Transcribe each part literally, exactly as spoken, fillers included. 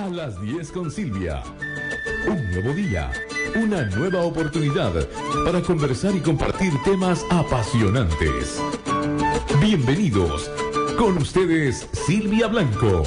A las diez con Silvia. Un nuevo día, una nueva oportunidad para conversar y compartir temas apasionantes. Bienvenidos. Con ustedes, Silvia Blanco.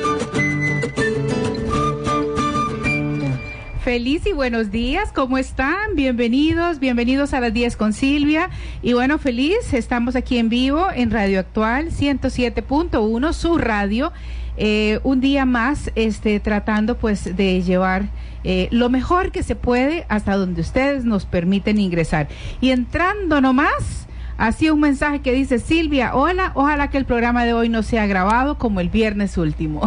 Feliz y buenos días, ¿cómo están? Bienvenidos, bienvenidos a las diez con Silvia. Y bueno, feliz, estamos aquí en vivo en Radio Actual ciento siete punto uno, su radio. Eh, un día más, este, tratando pues de llevar eh, lo mejor que se puede hasta donde ustedes nos permiten ingresar. Y entrando nomás, así un mensaje que dice: Silvia, hola, ojalá que el programa de hoy no sea grabado como el viernes último.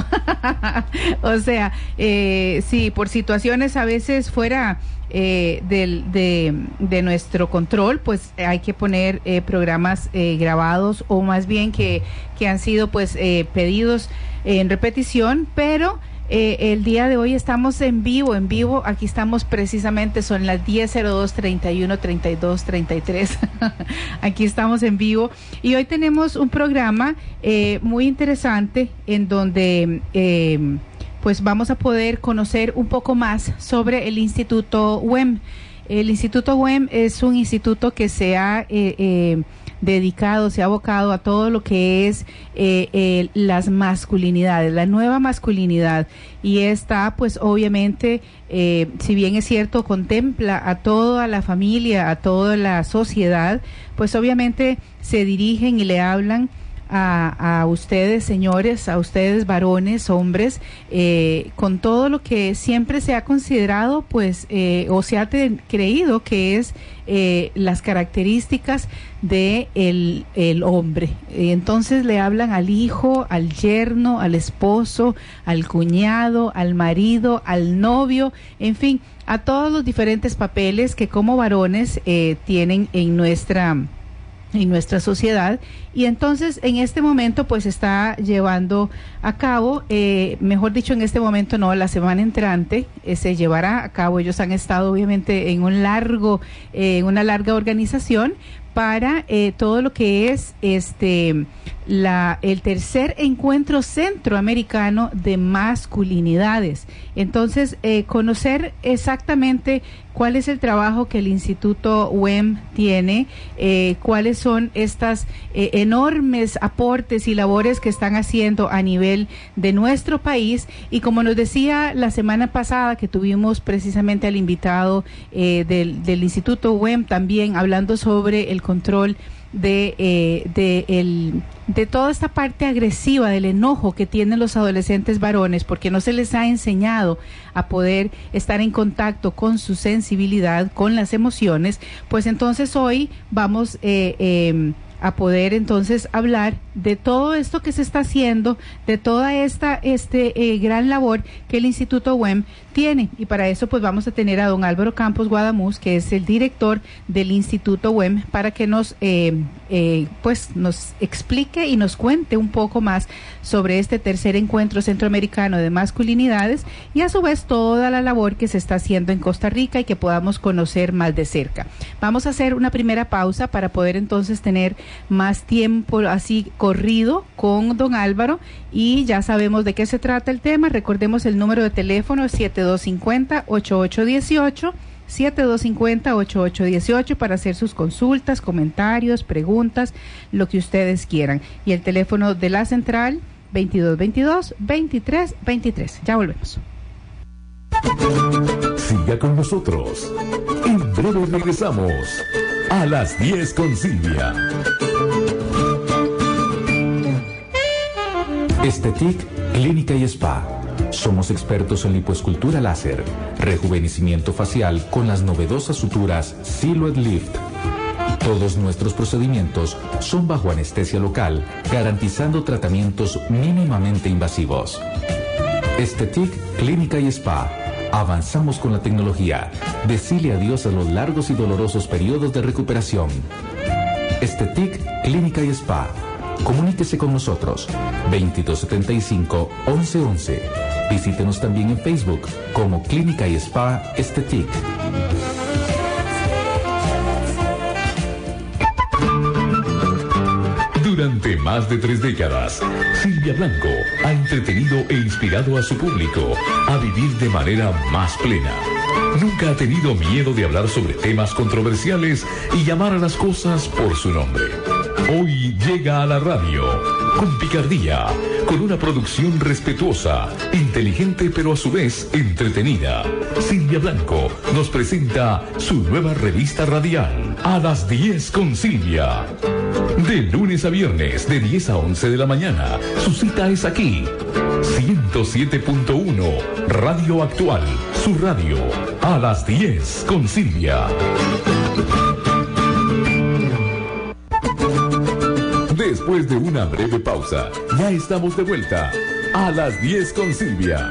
O sea, eh, sí, por situaciones a veces fuera eh, del, de, de nuestro control, pues hay que poner eh, programas eh, grabados, o más bien que, que han sido pues eh, pedidos en repetición, pero Eh, el día de hoy estamos en vivo, en vivo, aquí estamos precisamente, son las diez cero dos, treinta y uno, treinta y dos, treinta y tres, aquí estamos en vivo, y hoy tenemos un programa eh, muy interesante en donde eh, pues vamos a poder conocer un poco más sobre el Instituto W E M. El Instituto W E M es un instituto que se ha eh, eh, dedicado, se ha abocado a todo lo que es eh, eh, las masculinidades, la nueva masculinidad, y esta pues obviamente, eh, si bien es cierto, contempla a toda la familia, a toda la sociedad, pues obviamente se dirigen y le hablan A, a ustedes, señores, a ustedes, varones, hombres, eh, con todo lo que siempre se ha considerado, pues, eh, o se ha te, creído que es eh, las características de el, el hombre. Entonces le hablan al hijo, al yerno, al esposo, al cuñado, al marido, al novio, en fin, a todos los diferentes papeles que como varones eh, tienen en nuestra en nuestra sociedad. Y entonces en este momento pues está llevando a cabo, eh, mejor dicho, en este momento no, la semana entrante eh, se llevará a cabo. Ellos han estado obviamente en un largo, eh, en una larga organización para eh, todo lo que es este la el tercer encuentro centroamericano de masculinidades. Entonces, eh, conocer exactamente cuál es el trabajo que el Instituto W E M tiene, eh, cuáles son estas eh, enormes aportes y labores que están haciendo a nivel de nuestro país. Y como nos decía la semana pasada, que tuvimos precisamente al invitado eh, del, del Instituto W E M también hablando sobre el control de eh, de el de toda esta parte agresiva del enojo que tienen los adolescentes varones, porque no se les ha enseñado a poder estar en contacto con su sensibilidad, con las emociones. Pues entonces hoy vamos eh, eh, a poder entonces hablar de todo esto que se está haciendo, de toda esta este eh, gran labor que el Instituto W E M tiene. Y para eso pues vamos a tener a don Álvaro Campos Guadamuz, que es el director del Instituto W E M, para que nos eh, eh, pues nos explique y nos cuente un poco más sobre este tercer encuentro centroamericano de masculinidades, y a su vez toda la labor que se está haciendo en Costa Rica y que podamos conocer más de cerca. Vamos a hacer una primera pausa para poder entonces tener más tiempo así corrido con don Álvaro, y ya sabemos de qué se trata el tema. Recordemos el número de teléfono siete dos cinco cero, ocho ocho uno ocho, siete dos cinco cero, ocho ocho uno ocho para hacer sus consultas, comentarios, preguntas, lo que ustedes quieran. Y el teléfono de la central veintidós veintidós, veintitrés veintitrés. Ya volvemos. Siga con nosotros. En breve regresamos a las diez con Silvia. Estetic Clínica y Spa. Somos expertos en lipoescultura láser, rejuvenecimiento facial con las novedosas suturas Silhouette Lift. Todos nuestros procedimientos son bajo anestesia local, garantizando tratamientos mínimamente invasivos. Estetic Clínica y Spa. Avanzamos con la tecnología. Decile adiós a los largos y dolorosos periodos de recuperación. Estetic Clínica y Spa. Comuníquese con nosotros. veintidós setenta y cinco, once once. Visítenos también en Facebook como Clínica y Spa Estetic. Durante más de tres décadas, Silvia Blanco ha entretenido e inspirado a su público a vivir de manera más plena. Nunca ha tenido miedo de hablar sobre temas controversiales y llamar a las cosas por su nombre. Hoy llega a la radio con picardía, con una producción respetuosa, inteligente pero a su vez entretenida. Silvia Blanco nos presenta su nueva revista radial, A las diez con Silvia. De lunes a viernes, de diez a once de la mañana, su cita es aquí. ciento siete punto uno, Radio Actual, su radio, A las diez con Silvia. Después de una breve pausa, ya estamos de vuelta. A las diez con Silvia.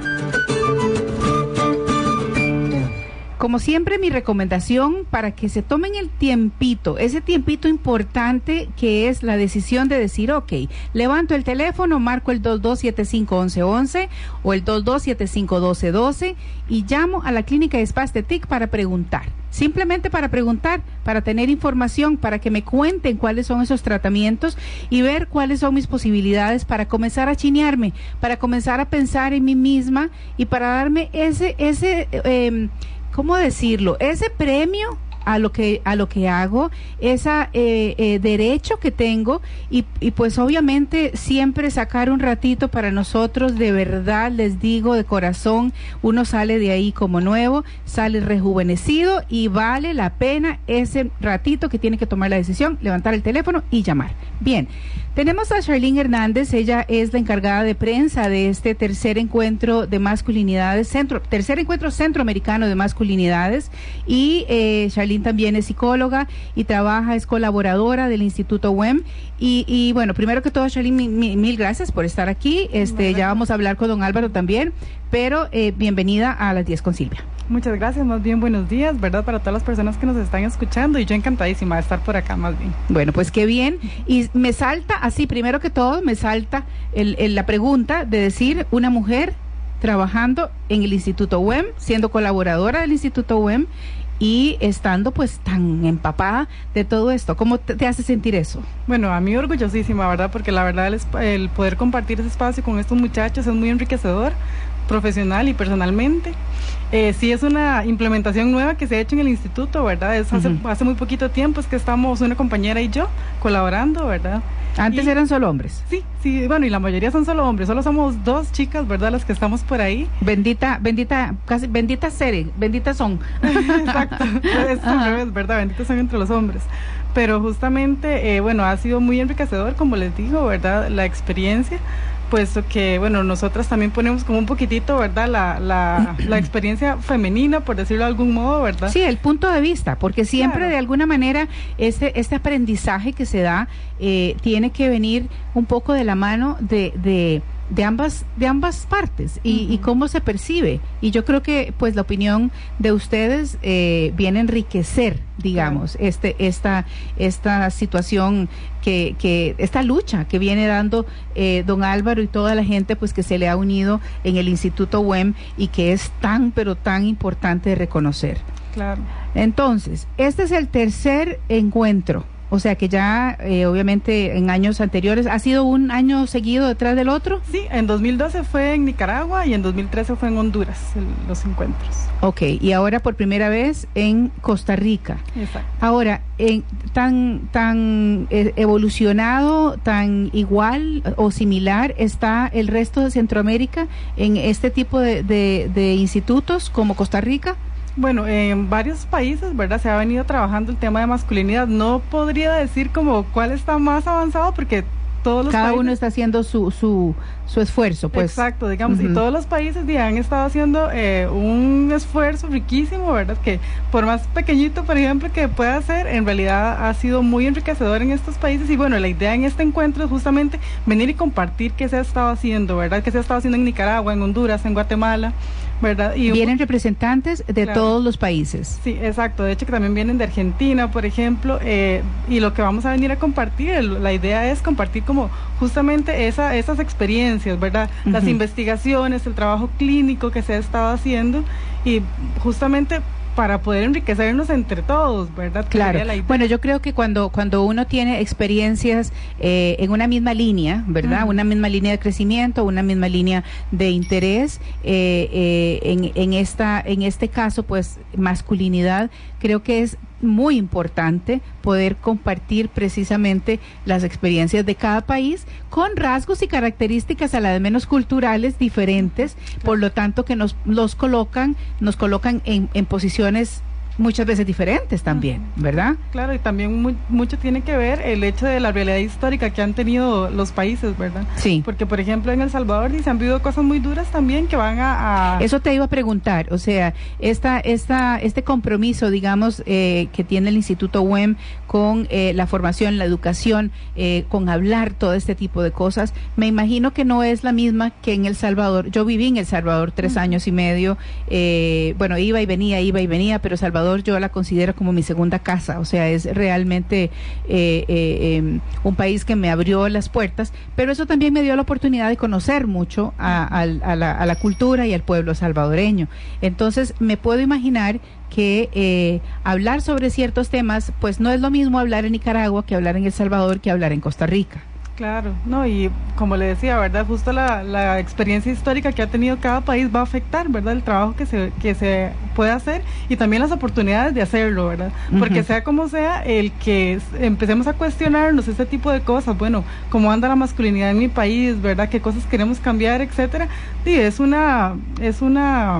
Como siempre, mi recomendación para que se tomen el tiempito, ese tiempito importante que es la decisión de decir, ok, levanto el teléfono, marco el dos dos siete cinco once once o el dos dos siete cinco doce doce y llamo a la Clínica de Spa Estetic para preguntar. Simplemente para preguntar, para tener información, para que me cuenten cuáles son esos tratamientos y ver cuáles son mis posibilidades para comenzar a chinearme, para comenzar a pensar en mí misma y para darme ese, ese, eh, ¿cómo decirlo? Ese premio a lo que a lo que hago, ese eh, eh, derecho que tengo y, y pues obviamente siempre sacar un ratito para nosotros, de verdad les digo de corazón, uno sale de ahí como nuevo, sale rejuvenecido y vale la pena ese ratito que tiene que tomar la decisión, levantar el teléfono y llamar. Bien, tenemos a Charlene Hernández, ella es la encargada de prensa de este tercer encuentro de masculinidades, centro, tercer encuentro centroamericano de masculinidades y eh, Charlene también es psicóloga y trabaja, es colaboradora del Instituto W E M y, y bueno, primero que todo Charlene, mi, mi, mil gracias por estar aquí, este bueno. Ya vamos a hablar con don Álvaro también, pero eh, bienvenida a las diez con Silvia. Muchas gracias, más bien buenos días, ¿verdad? Para todas las personas que nos están escuchando y yo encantadísima de estar por acá más bien. Bueno, pues qué bien. Y me salta así, primero que todo, me salta el, el, la pregunta de decir una mujer trabajando en el Instituto W E M, siendo colaboradora del Instituto W E M y estando pues tan empapada de todo esto. ¿Cómo te, te hace sentir eso? Bueno, a mí orgullosísima, ¿verdad? Porque la verdad el, el poder compartir ese espacio con estos muchachos es muy enriquecedor, profesional y personalmente. Eh, sí es una implementación nueva que se ha hecho en el instituto, ¿verdad? Es hace, uh-huh. hace muy poquito tiempo es que estamos una compañera y yo colaborando, ¿verdad? Antes y, eran solo hombres. Sí, sí, bueno, y la mayoría son solo hombres, solo somos dos chicas, ¿verdad? Las que estamos por ahí. Bendita, bendita, casi, benditas seres, benditas son. Exacto, es al revés, ¿verdad? Benditas son entre los hombres. Pero justamente, eh, bueno, ha sido muy enriquecedor, como les digo, ¿verdad? La experiencia, puesto que, bueno, nosotras también ponemos como un poquitito, ¿verdad? La, la, la experiencia femenina, por decirlo de algún modo, ¿verdad? Sí, el punto de vista, porque siempre claro. de alguna manera este, este aprendizaje que se da eh, tiene que venir un poco de la mano de... de de ambas de ambas partes y, uh-huh. y cómo se percibe, y yo creo que pues la opinión de ustedes eh, viene a enriquecer, digamos, claro. este esta esta situación que, que esta lucha que viene dando eh, don Álvaro y toda la gente pues que se le ha unido en el Instituto W E M y que es tan pero tan importante de reconocer. Claro. Entonces, este es el tercer encuentro. O sea que ya, eh, obviamente, en años anteriores, ¿ha sido un año seguido detrás del otro? Sí, en dos mil doce fue en Nicaragua y en dos mil trece fue en Honduras, el, los encuentros. Ok, y ahora por primera vez en Costa Rica. Exacto. Ahora, en, tan, tan eh, evolucionado, tan igual o similar está el resto de Centroamérica en este tipo de, de, de institutos como Costa Rica. Bueno, en varios países, ¿verdad? Se ha venido trabajando el tema de masculinidad. No podría decir como cuál está más avanzado porque todos los Cada países... uno está haciendo su su, su esfuerzo, pues. Exacto, digamos, uh-huh. y todos los países ya han estado haciendo eh, un esfuerzo riquísimo, ¿verdad? Que por más pequeñito, por ejemplo, que pueda ser, en realidad ha sido muy enriquecedor en estos países. Y bueno, la idea en este encuentro es justamente venir y compartir qué se ha estado haciendo, ¿verdad? Qué se ha estado haciendo en Nicaragua, en Honduras, en Guatemala, ¿verdad? Y vienen un... representantes de claro. todos los países. Sí, exacto, de hecho que también vienen de Argentina, por ejemplo, eh, y lo que vamos a venir a compartir, el, la idea es compartir como justamente esa, esas experiencias, ¿verdad? Uh-huh. Las investigaciones, el trabajo clínico que se ha estado haciendo y justamente para poder enriquecernos entre todos, ¿verdad? Claro. Bueno, yo creo que cuando cuando uno tiene experiencias eh, en una misma línea, ¿verdad? Uh-huh. Una misma línea de crecimiento, una misma línea de interés, eh, eh, en, en esta en este caso, pues, masculinidad, creo que es muy importante poder compartir precisamente las experiencias de cada país con rasgos y características a la de menos culturales diferentes, claro. Por lo tanto que nos los colocan, nos colocan en, en posiciones muchas veces diferentes también, ¿verdad? Claro, y también muy, mucho tiene que ver el hecho de la realidad histórica que han tenido los países, ¿verdad? Sí. Porque, por ejemplo, en El Salvador sí se han vivido cosas muy duras también que van a... a... Eso te iba a preguntar, o sea, esta, esta, este compromiso, digamos, eh, que tiene el Instituto U E M con eh, la formación, la educación, eh, con hablar todo este tipo de cosas, me imagino que no es la misma que en El Salvador. Yo viví en El Salvador tres uh-huh. años y medio, eh, bueno, iba y venía, iba y venía, pero Salvador yo la considero como mi segunda casa, o sea, es realmente eh, eh, eh, un país que me abrió las puertas, pero eso también me dio la oportunidad de conocer mucho a, a, a, la, a la cultura y al pueblo salvadoreño. Entonces, me puedo imaginar que eh, hablar sobre ciertos temas, pues no es lo mismo hablar en Nicaragua que hablar en El Salvador, que hablar en Costa Rica. Claro, no, y como le decía, ¿verdad? Justo la, la experiencia histórica que ha tenido cada país va a afectar, ¿verdad? El trabajo que se que se puede hacer y también las oportunidades de hacerlo, ¿verdad? Uh-huh. Porque sea como sea, el que empecemos a cuestionarnos este tipo de cosas, bueno, cómo anda la masculinidad en mi país, ¿verdad? Qué cosas queremos cambiar, etcétera. Sí, es una, es una,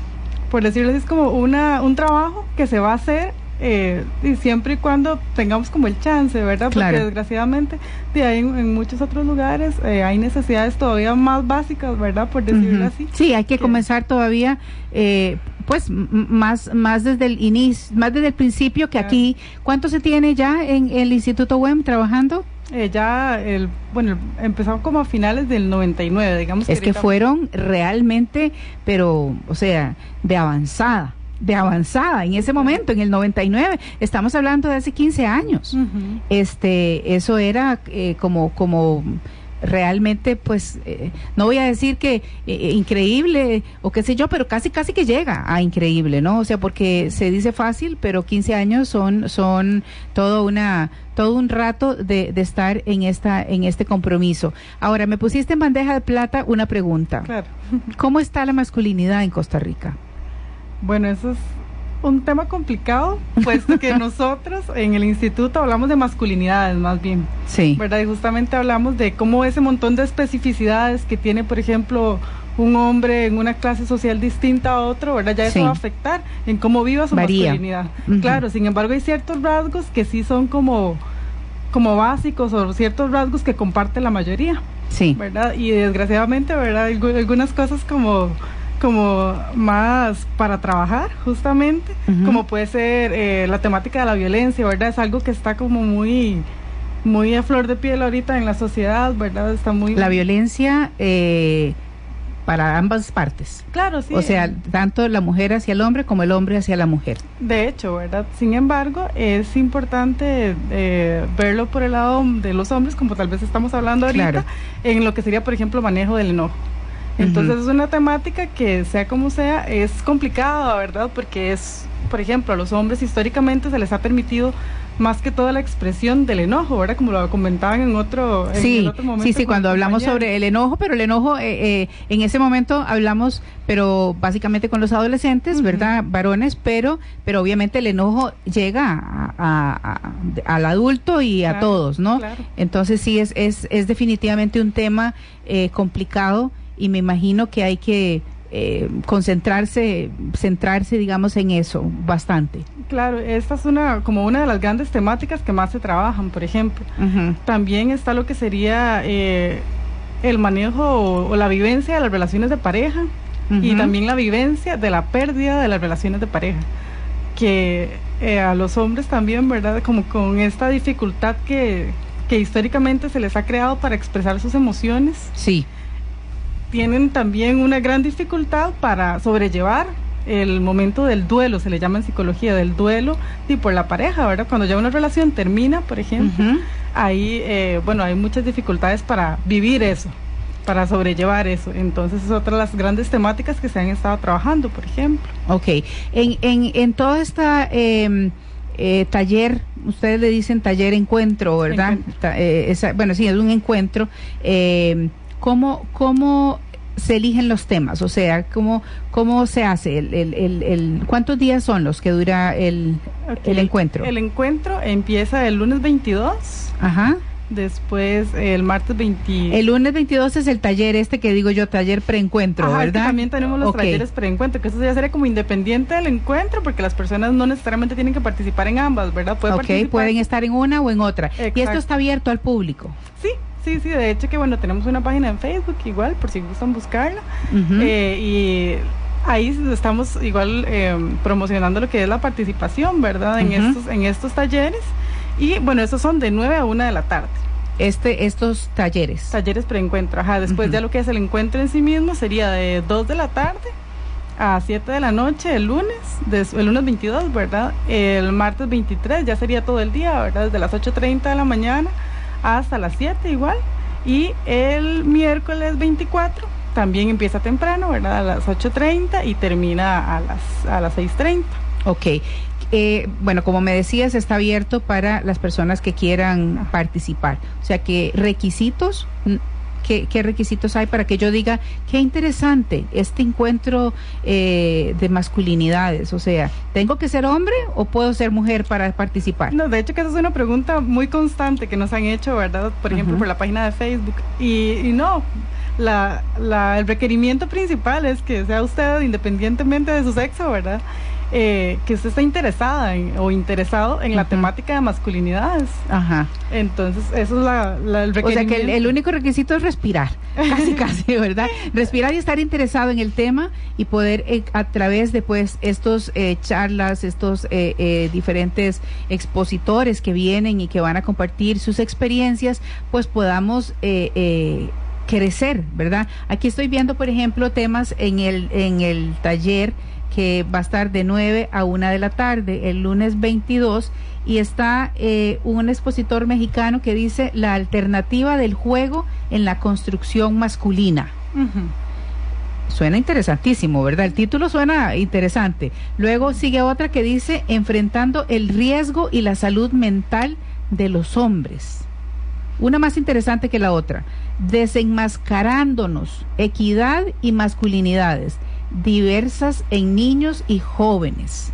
por decirlo así, es como una, un trabajo que se va a hacer Eh, y siempre y cuando tengamos como el chance, ¿verdad? Claro. Porque desgraciadamente de ahí en, en muchos otros lugares eh, hay necesidades todavía más básicas, ¿verdad? Por decirlo uh-huh. así. Sí, hay que, que comenzar todavía eh, pues m- más más desde el inicio, más desde el principio que claro. Aquí. ¿Cuánto se tiene ya en el Instituto U E M trabajando? Eh, ya, el, bueno, empezamos como a finales del noventa y nueve, digamos. Es que, que fueron realmente, pero, o sea, de avanzada. de avanzada en ese momento, en el noventa y nueve, estamos hablando de hace quince años. Uh-huh. Este, eso era eh, como, como realmente, pues, eh, no voy a decir que eh, increíble o qué sé yo, pero casi, casi que llega a increíble, ¿no? O sea, porque se dice fácil, pero quince años son, son todo una, todo un rato de, de estar en esta, en este compromiso. Ahora, me pusiste en bandeja de plata una pregunta. Claro. ¿Cómo está la masculinidad en Costa Rica? Bueno, eso es un tema complicado, puesto que nosotros en el instituto hablamos de masculinidades más bien, sí, ¿verdad? Y justamente hablamos de cómo ese montón de especificidades que tiene, por ejemplo, un hombre en una clase social distinta a otro, ¿verdad? Ya eso sí. va a afectar en cómo viva su Varía. masculinidad. Uh-huh. Claro, sin embargo hay ciertos rasgos que sí son como, como básicos o ciertos rasgos que comparte la mayoría, sí, ¿verdad? Y desgraciadamente, ¿verdad? Algunas cosas como... como más para trabajar justamente, uh-huh. como puede ser eh, la temática de la violencia, ¿verdad? Es algo que está como muy muy a flor de piel ahorita en la sociedad, ¿verdad? Está muy... La violencia eh, para ambas partes. Claro, sí. O sea, tanto la mujer hacia el hombre como el hombre hacia la mujer. De hecho, ¿verdad? Sin embargo, es importante eh, verlo por el lado de los hombres, como tal vez estamos hablando ahorita, claro. en lo que sería, por ejemplo, manejo del enojo. Entonces uh-huh. es una temática que, sea como sea, es complicada, ¿verdad? Porque es, por ejemplo, a los hombres históricamente se les ha permitido más que todo la expresión del enojo, ¿verdad? Como lo comentaban en otro, en sí, otro momento. Sí, sí, cuando hablamos sobre el enojo, pero el enojo, eh, eh, en ese momento hablamos, pero básicamente con los adolescentes, uh-huh. ¿verdad? Varones, pero pero obviamente el enojo llega a, a, a, al adulto y claro, a todos, ¿no? Claro. Entonces sí, es, es, es definitivamente un tema eh, complicado. Y me imagino que hay que eh, concentrarse, centrarse, digamos, en eso bastante. Claro, esta es una como una de las grandes temáticas que más se trabajan, por ejemplo. Uh-huh. También está lo que sería eh, el manejo o, o la vivencia de las relaciones de pareja uh-huh. y también la vivencia de la pérdida de las relaciones de pareja, que eh, a los hombres también, ¿verdad? Como con esta dificultad que, que históricamente se les ha creado para expresar sus emociones. Sí. Tienen también una gran dificultad para sobrellevar el momento del duelo, se le llama en psicología, del duelo y por la pareja, ¿verdad? Cuando ya una relación termina, por ejemplo, uh-huh. ahí, eh, bueno, hay muchas dificultades para vivir eso. para sobrellevar eso. Entonces es otra de las grandes temáticas que se han estado trabajando, por ejemplo. Ok, en, en, en toda esta eh, eh, taller, ustedes le dicen taller encuentro, ¿verdad? Encuentro. Ta, eh, esa, bueno, sí, es un encuentro. Eh, ¿cómo, ¿Cómo se eligen los temas? O sea, ¿cómo, cómo se hace? El, el, el, el, ¿Cuántos días son los que dura el, Okay. el encuentro? El encuentro empieza el lunes veintidós. Ajá. Después el martes veinte. El lunes veintidós es el taller este que digo yo, taller preencuentro, Ajá, ¿verdad? que también tenemos los okay. talleres preencuentro, que eso ya sería como independiente del encuentro, porque las personas no necesariamente tienen que participar en ambas, ¿verdad? Pueden okay, participar. Pueden estar en una o en otra. Exacto. Y esto está abierto al público. Sí, sí, sí, de hecho que bueno, tenemos una página en Facebook igual, por si gustan buscarla. Uh-huh. eh, y ahí estamos igual eh, promocionando lo que es la participación, ¿verdad? En, uh-huh. estos, en estos talleres. Y bueno, estos son de nueve a una de la tarde. Este, estos talleres. Talleres preencuentro, ajá. Después uh-huh. ya lo que es el encuentro en sí mismo sería de dos de la tarde a siete de la noche el lunes, des, el lunes veintidós, ¿verdad? El martes veintitrés ya sería todo el día, ¿verdad? Desde las ocho treinta de la mañana hasta las siete igual. Y el miércoles veinticuatro también empieza temprano, ¿verdad? A las ocho treinta y termina a las, a las seis treinta. Ok. Eh, bueno, como me decías, está abierto para las personas que quieran participar. O sea, ¿qué requisitos, qué, qué requisitos hay para que yo diga, qué interesante este encuentro eh, de masculinidades? O sea, ¿tengo que ser hombre o puedo ser mujer para participar? No, de hecho que esa es una pregunta muy constante que nos han hecho, ¿verdad? Por ejemplo, uh-huh. por la página de Facebook. Y, y no, la, la, el requerimiento principal es que sea usted, independientemente de su sexo, ¿verdad? Eh, que usted está interesada en, o interesado en uh-huh. la temática de masculinidades. Ajá. Entonces, eso es la, la, el requerimiento. O sea que el, el único requisito es respirar, casi casi, ¿verdad? Respirar y estar interesado en el tema y poder eh, a través de pues estos eh, charlas, estos eh, eh, diferentes expositores que vienen y que van a compartir sus experiencias, pues podamos eh, eh, crecer, ¿verdad? Aquí estoy viendo, por ejemplo, temas en el en el taller que va a estar de nueve a una de la tarde, el lunes veintidós, y está eh, un expositor mexicano que dice la alternativa del juego en la construcción masculina. Uh-huh. Suena interesantísimo, ¿verdad? El título suena interesante. Luego sigue otra que dice enfrentando el riesgo y la salud mental de los hombres. Una más interesante que la otra, desenmascarándonos, equidad y masculinidades diversas en niños y jóvenes.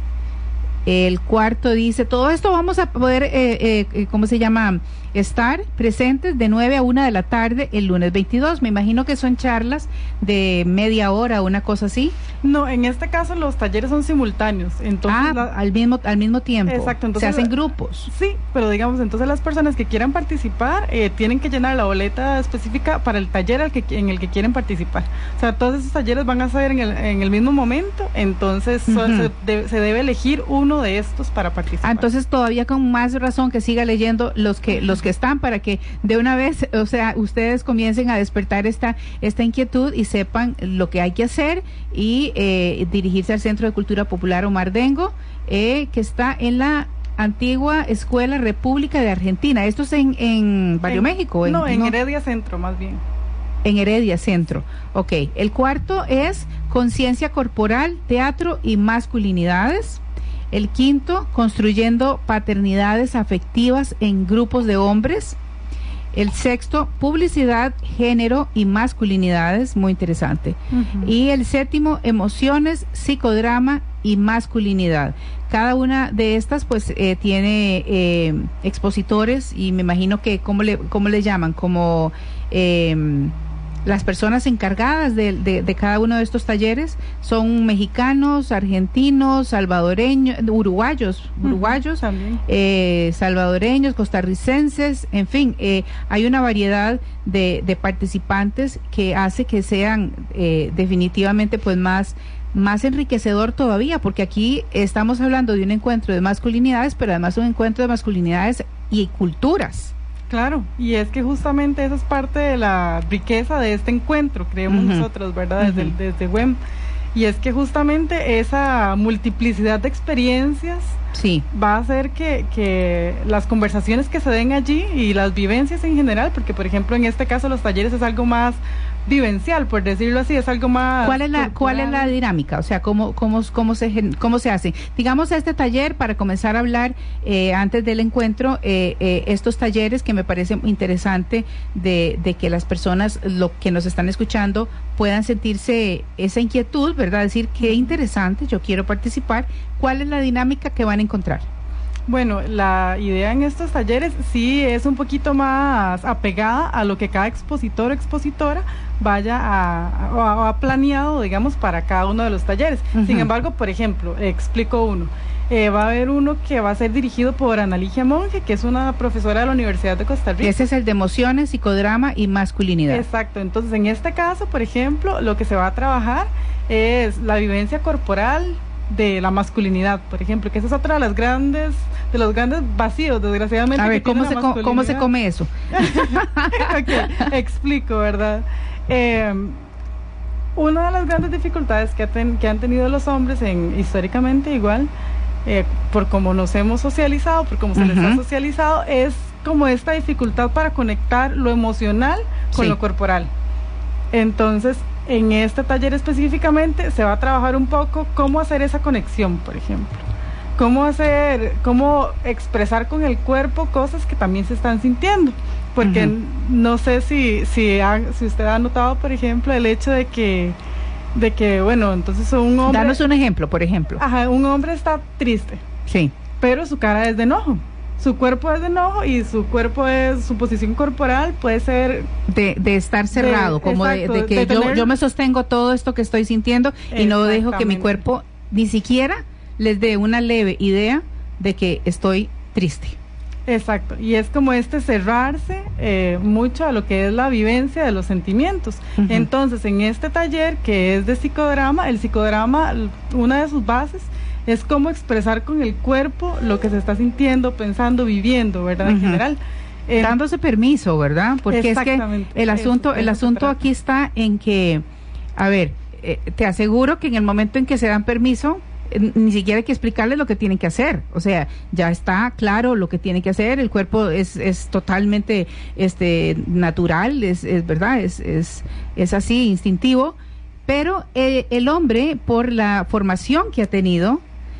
El cuarto dice, todo esto vamos a poder, eh, eh, ¿cómo se llama? Estar presentes de nueve a una de la tarde el lunes veintidós. Me imagino que son charlas de media hora, una cosa así. No, en este caso los talleres son simultáneos. Entonces ah, la, al mismo al mismo tiempo. Exacto. Entonces, se hacen grupos. Sí, pero digamos, entonces las personas que quieran participar eh, tienen que llenar la boleta específica para el taller al que, en el que quieren participar. O sea, todos esos talleres van a ser en el, en el mismo momento, entonces uh-huh. so, se, de, se debe elegir uno de estos para participar. Ah, entonces todavía con más razón que siga leyendo los que los que están, para que de una vez, o sea, ustedes comiencen a despertar esta esta inquietud y sepan lo que hay que hacer y eh, dirigirse al Centro de Cultura Popular Omar Dengo, eh, que está en la antigua Escuela República de Argentina. Esto es en, en Barrio en, México. En, no, en no. Heredia Centro, más bien. En Heredia Centro. Ok. El cuarto es conciencia corporal, teatro y masculinidades. El quinto, construyendo paternidades afectivas en grupos de hombres. El sexto, publicidad, género y masculinidades, muy interesante. Uh-huh. Y el séptimo, emociones, psicodrama y masculinidad. Cada una de estas pues eh, tiene eh, expositores y me imagino que, ¿cómo le, cómo le llaman? Como... Eh, las personas encargadas de, de, de cada uno de estos talleres son mexicanos, argentinos, salvadoreños, uruguayos, uruguayos, uh-huh, eh, salvadoreños, costarricenses, en fin, eh, hay una variedad de, de participantes que hace que sean eh, definitivamente pues más más enriquecedor todavía, porque aquí estamos hablando de un encuentro de masculinidades, pero además un encuentro de masculinidades y culturas. Claro, y es que justamente esa es parte de la riqueza de este encuentro, creemos uh-huh. nosotros, ¿verdad? Desde, uh-huh. desde W E M. Y es que justamente esa multiplicidad de experiencias sí. va a hacer que, que las conversaciones que se den allí y las vivencias en general, porque por ejemplo en este caso los talleres es algo más vivencial, por decirlo así, es algo más... ¿Cuál es la, cultural. cuál es la dinámica? O sea, ¿cómo, cómo, cómo, se, cómo se hace? Digamos, este taller, para comenzar a hablar eh, antes del encuentro, eh, eh, estos talleres que me parece interesante de, de que las personas, lo que nos están escuchando, puedan sentirse esa inquietud, ¿verdad? Decir, qué interesante, yo quiero participar. ¿Cuál es la dinámica que van a encontrar? Bueno, la idea en estos talleres sí es un poquito más apegada a lo que cada expositor o expositora vaya a, o ha, ha planeado, digamos, para cada uno de los talleres. Uh-huh. Sin embargo, por ejemplo, explico uno. Eh, va a haber uno que va a ser dirigido por Analigia Monge, que es una profesora de la Universidad de Costa Rica. Ese es el de emociones, psicodrama y masculinidad. Exacto. Entonces, en este caso, por ejemplo, lo que se va a trabajar es la vivencia corporal de la masculinidad, por ejemplo, que esa es otra de las grandes, de los grandes vacíos, desgraciadamente. A ver, ¿cómo se, co- ¿cómo se come eso? Ok, explico, ¿verdad? Eh, una de las grandes dificultades que, ten, que han tenido los hombres en, históricamente igual, eh, por cómo nos hemos socializado, por cómo se uh-huh. les ha socializado, es como esta dificultad para conectar lo emocional con sí. lo corporal. Entonces, en este taller específicamente se va a trabajar un poco cómo hacer esa conexión, por ejemplo. Cómo hacer, cómo expresar con el cuerpo cosas que también se están sintiendo. Porque uh-huh. no sé si, si, ha, si usted ha notado, por ejemplo, el hecho de que, de que, bueno, entonces un hombre... Danos un ejemplo, por ejemplo. Ajá, un hombre está triste. Sí. Pero su cara es de enojo. Su cuerpo es de enojo y su cuerpo es, su posición corporal puede ser... De, de estar cerrado, de, como exacto, de, de que de yo, tener... yo me sostengo todo esto que estoy sintiendo y no dejo que mi cuerpo ni siquiera les dé una leve idea de que estoy triste. Exacto, y es como este cerrarse eh, mucho a lo que es la vivencia de los sentimientos. Uh-huh. Entonces, en este taller que es de psicodrama, el psicodrama, una de sus bases es cómo expresar con el cuerpo lo que se está sintiendo, pensando, viviendo, ¿verdad? En uh-huh. general. Eh, Dándose permiso, ¿verdad? Porque es que el asunto, eso, el asunto aquí está en que, a ver, eh, te aseguro que en el momento en que se dan permiso, eh, ni siquiera hay que explicarles lo que tienen que hacer. O sea, ya está claro lo que tienen que hacer, el cuerpo es, es totalmente este natural, es, es verdad, es, es, es así, instintivo, pero eh, el hombre, por la formación que ha tenido,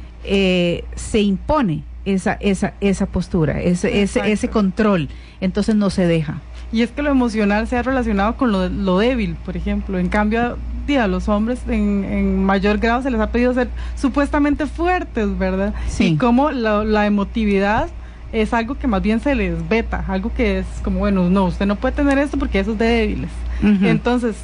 Eh, se impone esa esa esa postura, ese ese, ese control, entonces no se deja. Y es que lo emocional se ha relacionado con lo, lo débil, por ejemplo. En cambio, tía, a los hombres en, en mayor grado se les ha pedido ser supuestamente fuertes, ¿verdad? Sí. Y como la, la emotividad es algo que más bien se les veta, algo que es como, bueno, no, usted no puede tener esto porque eso es de débiles. Uh-huh. Entonces,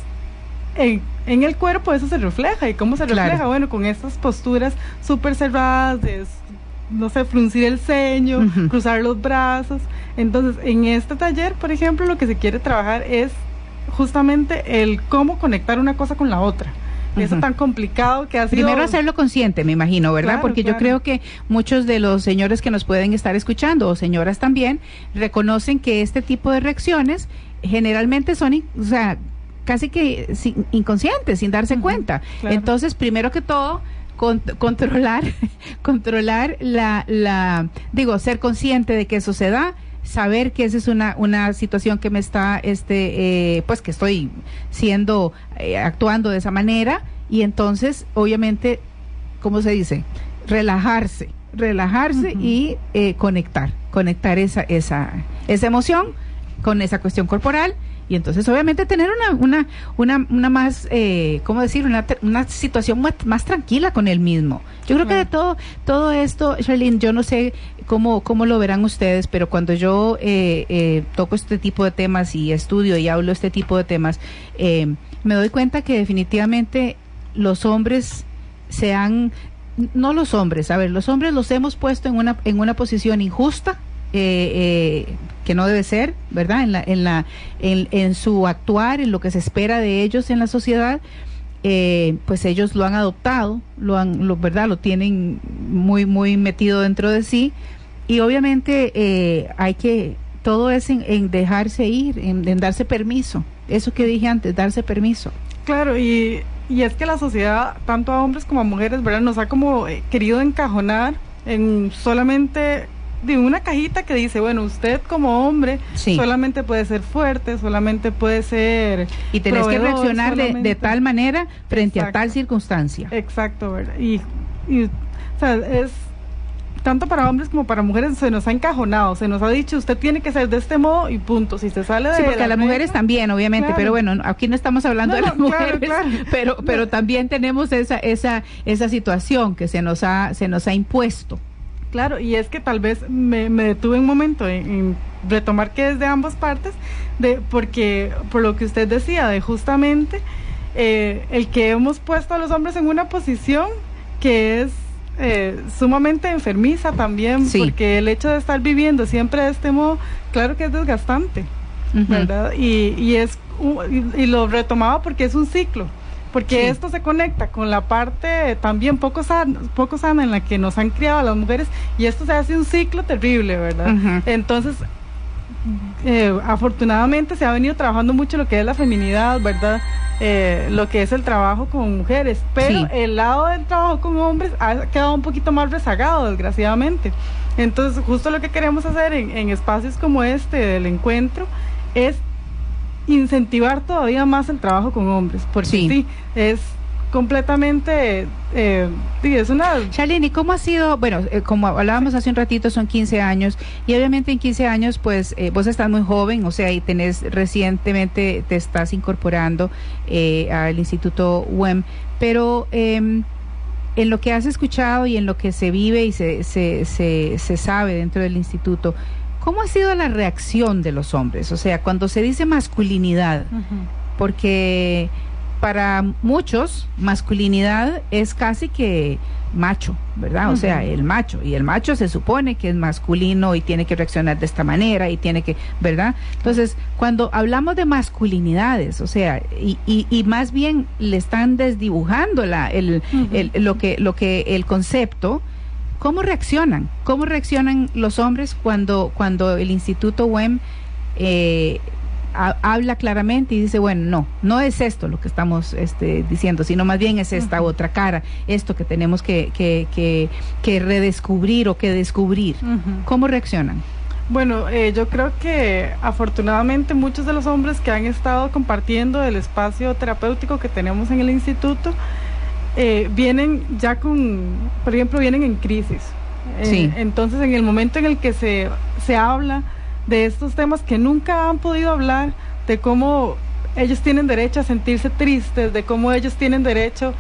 En, en el cuerpo eso se refleja. ¿Y cómo se refleja? Claro. Bueno, con estas posturas súper cerradas, de, no sé, fruncir el ceño, uh-huh. cruzar los brazos. Entonces, en este taller, por ejemplo, lo que se quiere trabajar es justamente el cómo conectar una cosa con la otra. Uh-huh. Eso tan complicado que ha sido... Primero hacerlo consciente, me imagino, ¿verdad? Claro, porque claro. yo creo que muchos de los señores que nos pueden estar escuchando, o señoras también, reconocen que este tipo de reacciones generalmente son, o sea, casi que sin, inconscientes, sin darse uh-huh, cuenta. Claro. Entonces, primero que todo, con, controlar, controlar la, la, digo, ser consciente de que eso se da, saber que esa es una, una situación que me está, este, eh, pues que estoy siendo, eh, actuando de esa manera, y entonces, obviamente, ¿cómo se dice? Relajarse, relajarse uh-huh. y eh, conectar, conectar esa, esa, esa emoción con esa cuestión corporal. Y entonces, obviamente, tener una una una, una más, eh, ¿cómo decir? Una, una situación más, más tranquila con él mismo. Yo creo que de todo todo esto, Charlene, yo no sé cómo cómo lo verán ustedes, pero cuando yo eh, eh, toco este tipo de temas y estudio y hablo este tipo de temas, eh, me doy cuenta que definitivamente los hombres se han, no los hombres, a ver, los hombres los hemos puesto en una en una posición injusta, Eh, eh, que no debe ser, ¿verdad? En la, en la, en, en su actuar, en lo que se espera de ellos en la sociedad, eh, pues ellos lo han adoptado, lo han, lo, ¿verdad? Lo tienen muy, muy metido dentro de sí, y obviamente eh, hay que, todo es en, en dejarse ir, en, en darse permiso, eso que dije antes, darse permiso. Claro, y, y es que la sociedad, tanto a hombres como a mujeres, ¿verdad? Nos ha como eh, querido encajonar en solamente de una cajita que dice, bueno, usted como hombre sí. solamente puede ser fuerte, solamente puede ser y tenés que reaccionar de, de tal manera frente Exacto. a tal circunstancia. Exacto, ¿verdad? Y, y o sea, es tanto para hombres como para mujeres, se nos ha encajonado, se nos ha dicho, usted tiene que ser de este modo y punto. Si se sale de sí, porque la a las regla, mujeres también, obviamente, claro. pero bueno, aquí no estamos hablando no, de las no, mujeres, claro, claro. pero pero también tenemos esa esa esa situación que se nos ha se nos ha impuesto. Claro, y es que tal vez me, me detuve un momento en, en retomar que es de ambas partes, de porque por lo que usted decía, de justamente eh, el que hemos puesto a los hombres en una posición que es eh, sumamente enfermiza también, sí. porque el hecho de estar viviendo siempre de este modo, claro que es desgastante, uh-huh. ¿verdad? Y, y es y, y lo retomaba porque es un ciclo. Porque sí. esto se conecta con la parte también poco sana, poco sana en la que nos han criado a las mujeres, y esto se hace un ciclo terrible, ¿verdad? Uh-huh. Entonces, eh, afortunadamente se ha venido trabajando mucho lo que es la feminidad, ¿verdad? Eh, lo que es el trabajo con mujeres, pero sí. el lado del trabajo con hombres ha quedado un poquito más rezagado, desgraciadamente. Entonces, justo lo que queremos hacer en, en espacios como este del encuentro es incentivar todavía más el trabajo con hombres, porque sí, sí es completamente eh, sí, es una... Charlene, ¿y cómo ha sido? Bueno, eh, como hablábamos hace un ratito, son quince años, y obviamente en quince años, pues, eh, vos estás muy joven, o sea, y tenés recientemente, te estás incorporando eh, al Instituto U E M, pero eh, en lo que has escuchado y en lo que se vive y se, se, se, se sabe dentro del instituto, ¿cómo ha sido la reacción de los hombres? O sea, cuando se dice masculinidad, uh-huh. porque para muchos masculinidad es casi que macho, ¿verdad? Uh-huh. O sea, el macho, y el macho se supone que es masculino y tiene que reaccionar de esta manera y tiene que, ¿verdad? Entonces, cuando hablamos de masculinidades, o sea, y, y, y más bien le están desdibujando la, el, uh-huh. el, lo que, lo que, el concepto. ¿Cómo reaccionan? ¿Cómo reaccionan los hombres cuando, cuando el Instituto U E M eh, a, habla claramente y dice, bueno, no, no es esto lo que estamos este, diciendo, sino más bien es esta uh-huh. otra cara, esto que tenemos que, que, que, que redescubrir o que descubrir? Uh-huh. ¿Cómo reaccionan? Bueno, eh, yo creo que afortunadamente muchos de los hombres que han estado compartiendo el espacio terapéutico que tenemos en el instituto, Eh, vienen ya con, por ejemplo, vienen en crisis. Sí. Eh, entonces, en el momento en el que se, se habla de estos temas que nunca han podido hablar, de cómo ellos tienen derecho a sentirse tristes, de cómo ellos tienen derecho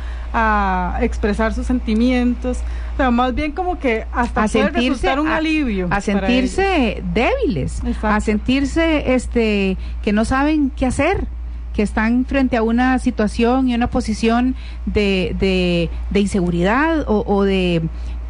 a expresar sus sentimientos, o sea, más bien como que hasta a puede sentirse, resultar un a, alivio. A sentirse débiles, Exacto. a sentirse este que no saben qué hacer, que están frente a una situación y una posición de, de, de inseguridad o, o de,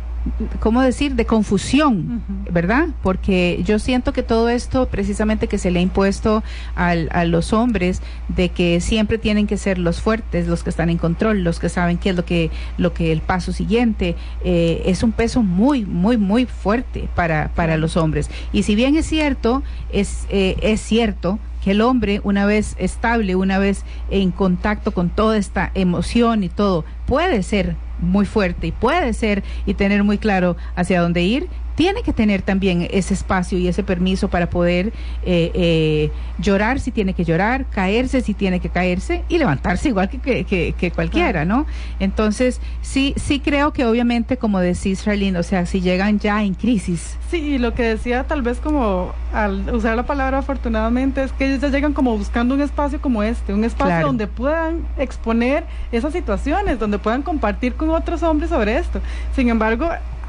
¿cómo decir?, de confusión, uh-huh. ¿verdad? Porque yo siento que todo esto precisamente que se le ha impuesto al, a los hombres, de que siempre tienen que ser los fuertes, los que están en control, los que saben qué es lo que, lo que el paso siguiente, eh, es un peso muy, muy, muy fuerte para, para los hombres. Y si bien es cierto, es, eh, es cierto que el hombre, una vez estable, una vez en contacto con toda esta emoción y todo, puede ser muy fuerte y puede ser y tener muy claro hacia dónde ir, tiene que tener también ese espacio y ese permiso para poder eh, eh, llorar si tiene que llorar, caerse si tiene que caerse y levantarse igual que, que, que, que cualquiera, ¿no? Entonces, sí sí creo que obviamente, como decís, Charlene, o sea, si llegan ya en crisis. Sí, y lo que decía tal vez como al usar la palabra afortunadamente es que ellos ya llegan como buscando un espacio como este, un espacio claro. donde puedan exponer esas situaciones, donde puedan compartir con otros hombres sobre esto. Sin embargo,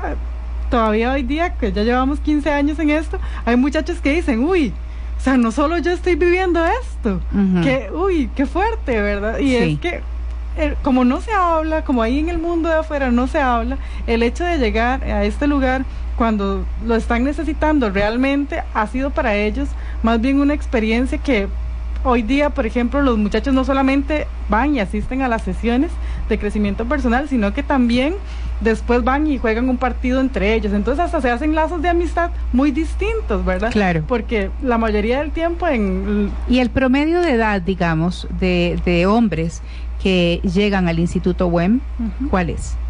todavía hoy día, que ya llevamos quince años en esto, hay muchachos que dicen, uy, o sea, no solo yo estoy viviendo esto, uh-huh. que, uy, qué fuerte, ¿verdad? Y sí. es que, eh, como no se habla, como ahí en el mundo de afuera no se habla, el hecho de llegar a este lugar cuando lo están necesitando realmente ha sido para ellos más bien una experiencia que hoy día, por ejemplo, los muchachos no solamente van y asisten a las sesiones de crecimiento personal, sino que también después van y juegan un partido entre ellos. Entonces hasta se hacen lazos de amistad muy distintos, ¿verdad? Claro. Porque la mayoría del tiempo en... Y el promedio de edad, digamos, de, de hombres que llegan al Instituto U E M, uh-huh. ¿cuál es?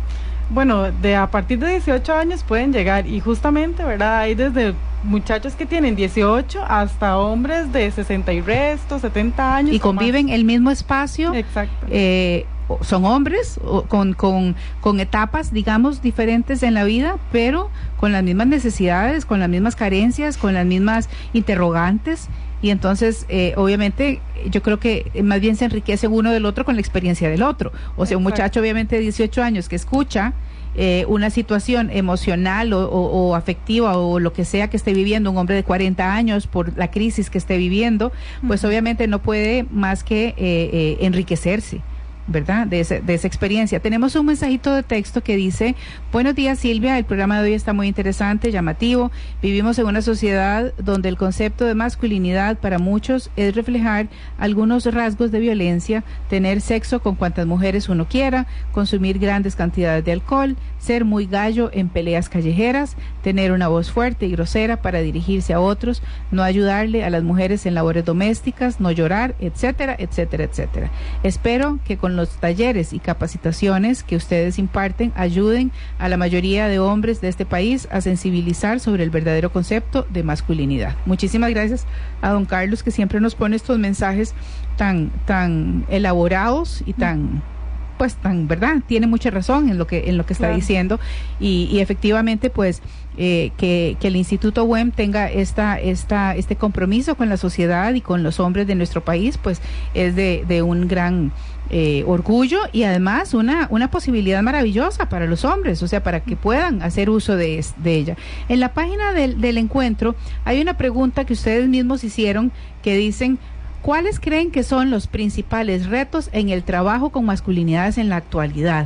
Bueno, de a partir de dieciocho años pueden llegar y justamente, ¿verdad? Hay desde muchachos que tienen dieciocho hasta hombres de sesenta y restos, setenta años. Y conviven en el mismo espacio. Exacto. Eh, son hombres o con, con, con etapas, digamos, diferentes en la vida, pero con las mismas necesidades, con las mismas carencias, con las mismas interrogantes. Y entonces, eh, obviamente, yo creo que más bien se enriquece uno del otro con la experiencia del otro. O sea, un muchacho, obviamente, de dieciocho años que escucha eh, una situación emocional o, o, o afectiva o lo que sea que esté viviendo un hombre de cuarenta años por la crisis que esté viviendo, pues obviamente no puede más que eh, eh, enriquecerse, ¿verdad? De, ese, de esa experiencia. Tenemos un mensajito de texto que dice: buenos días, Silvia, el programa de hoy está muy interesante, llamativo. Vivimos en una sociedad donde el concepto de masculinidad para muchos es reflejar algunos rasgos de violencia, tener sexo con cuantas mujeres uno quiera, consumir grandes cantidades de alcohol, ser muy gallo en peleas callejeras, tener una voz fuerte y grosera para dirigirse a otros, no ayudarle a las mujeres en labores domésticas, no llorar, etcétera, etcétera, etcétera. Espero que con los talleres y capacitaciones que ustedes imparten ayuden a la mayoría de hombres de este país a sensibilizar sobre el verdadero concepto de masculinidad. Muchísimas gracias a don Carlos, que siempre nos pone estos mensajes tan, tan elaborados y tan... pues tan, ¿verdad? Tiene mucha razón en lo que en lo que está claro. diciendo y, y efectivamente pues eh, que, que el Instituto W E M tenga esta esta este compromiso con la sociedad y con los hombres de nuestro país, pues es de, de un gran eh, orgullo y además una una posibilidad maravillosa para los hombres, o sea, para que puedan hacer uso de, de ella. En la página del, del encuentro hay una pregunta que ustedes mismos hicieron que dicen: ¿cuáles creen que son los principales retos en el trabajo con masculinidades en la actualidad?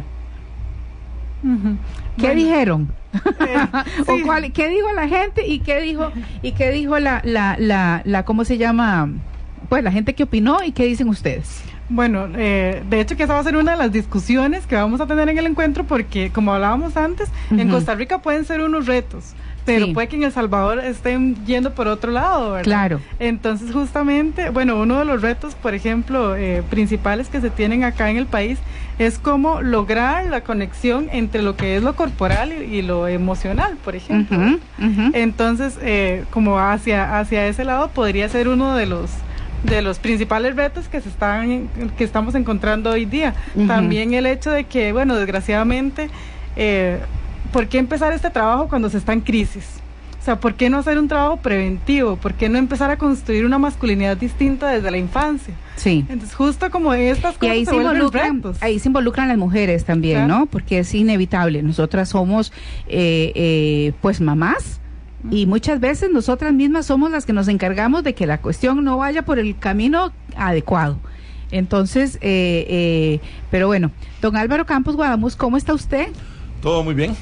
Uh-huh. ¿Qué bueno. dijeron? Eh, sí. ¿O cuál, qué dijo la gente y qué dijo y qué dijo la la la la cómo se llama? Pues la gente que opinó y qué dicen ustedes. Bueno, eh, de hecho que esa va a ser una de las discusiones que vamos a tener en el encuentro, porque como hablábamos antes, uh-huh. en Costa Rica pueden ser unos retos, pero sí. puede que en El Salvador estén yendo por otro lado, ¿verdad? Claro. Entonces, justamente, bueno, uno de los retos, por ejemplo, eh, principales que se tienen acá en el país es cómo lograr la conexión entre lo que es lo corporal y, y lo emocional, por ejemplo. Uh-huh, uh-huh. Entonces, eh, como hacia hacia ese lado podría ser uno de los de los principales retos que se están que estamos encontrando hoy día. Uh-huh. También el hecho de que, bueno, desgraciadamente, eh, ¿por qué empezar este trabajo cuando se está en crisis? O sea, ¿por qué no hacer un trabajo preventivo? ¿Por qué no empezar a construir una masculinidad distinta desde la infancia? Sí. Entonces, justo como estas cosas y ahí se, se involucran, retos. Ahí se involucran las mujeres también, claro. ¿no? Porque es inevitable. Nosotras somos, eh, eh, pues, mamás. Y muchas veces nosotras mismas somos las que nos encargamos de que la cuestión no vaya por el camino adecuado. Entonces, eh, eh, pero bueno, don Álvaro Campos Guadamuz, ¿cómo está usted? Todo muy bien.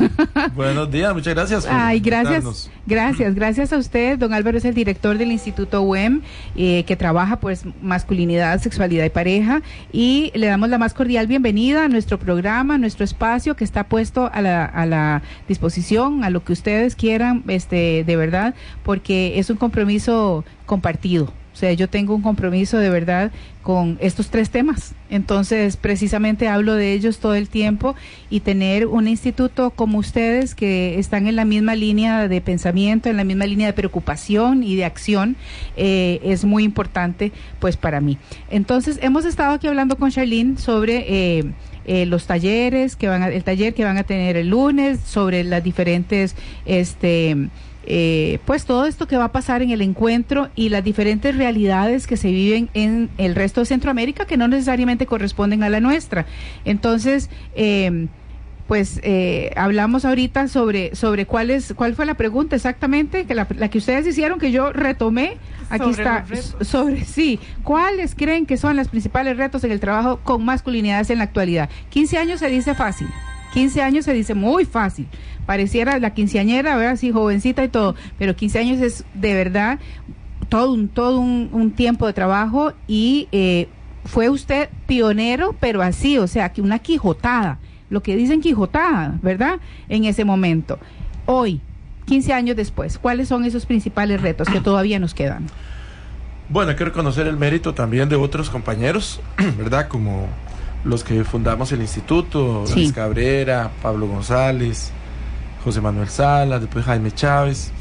Buenos días, muchas gracias por Ay, gracias, gracias, gracias a usted. Don Álvaro es el director del Instituto W E M, eh, que trabaja pues masculinidad, sexualidad y pareja, y le damos la más cordial bienvenida a nuestro programa, a nuestro espacio que está puesto a la, a la disposición, a lo que ustedes quieran, este, de verdad, porque es un compromiso compartido. O sea, yo tengo un compromiso de verdad con estos tres temas. Entonces, precisamente hablo de ellos todo el tiempo, y tener un instituto como ustedes que están en la misma línea de pensamiento, en la misma línea de preocupación y de acción, eh, es muy importante pues para mí. Entonces, hemos estado aquí hablando con Charlene sobre eh, eh, los talleres que van a, el taller que van a tener el lunes, sobre las diferentes este Eh, pues todo esto que va a pasar en el encuentro y las diferentes realidades que se viven en el resto de Centroamérica, que no necesariamente corresponden a la nuestra. Entonces, eh, pues eh, hablamos ahorita sobre sobre cuál es cuál fue la pregunta exactamente, que la, la que ustedes hicieron, que yo retomé. Aquí sobre está, sobre sí, ¿cuáles creen que son los principales retos en el trabajo con masculinidades en la actualidad? quince años se dice fácil. quince años se dice muy fácil, pareciera la quinceañera, ¿verdad? Así jovencita y todo, pero quince años es de verdad todo un todo un, un tiempo de trabajo, y eh, fue usted pionero, pero así, o sea, que una quijotada, lo que dicen quijotada, ¿verdad? En ese momento. Hoy, quince años después, ¿cuáles son esos principales retos que todavía nos quedan? Bueno, hay que reconocer el mérito también de otros compañeros, ¿verdad? Como los que fundamos el instituto, Sí. Luis Cabrera, Pablo González, José Manuel Salas, después Jaime Chávez.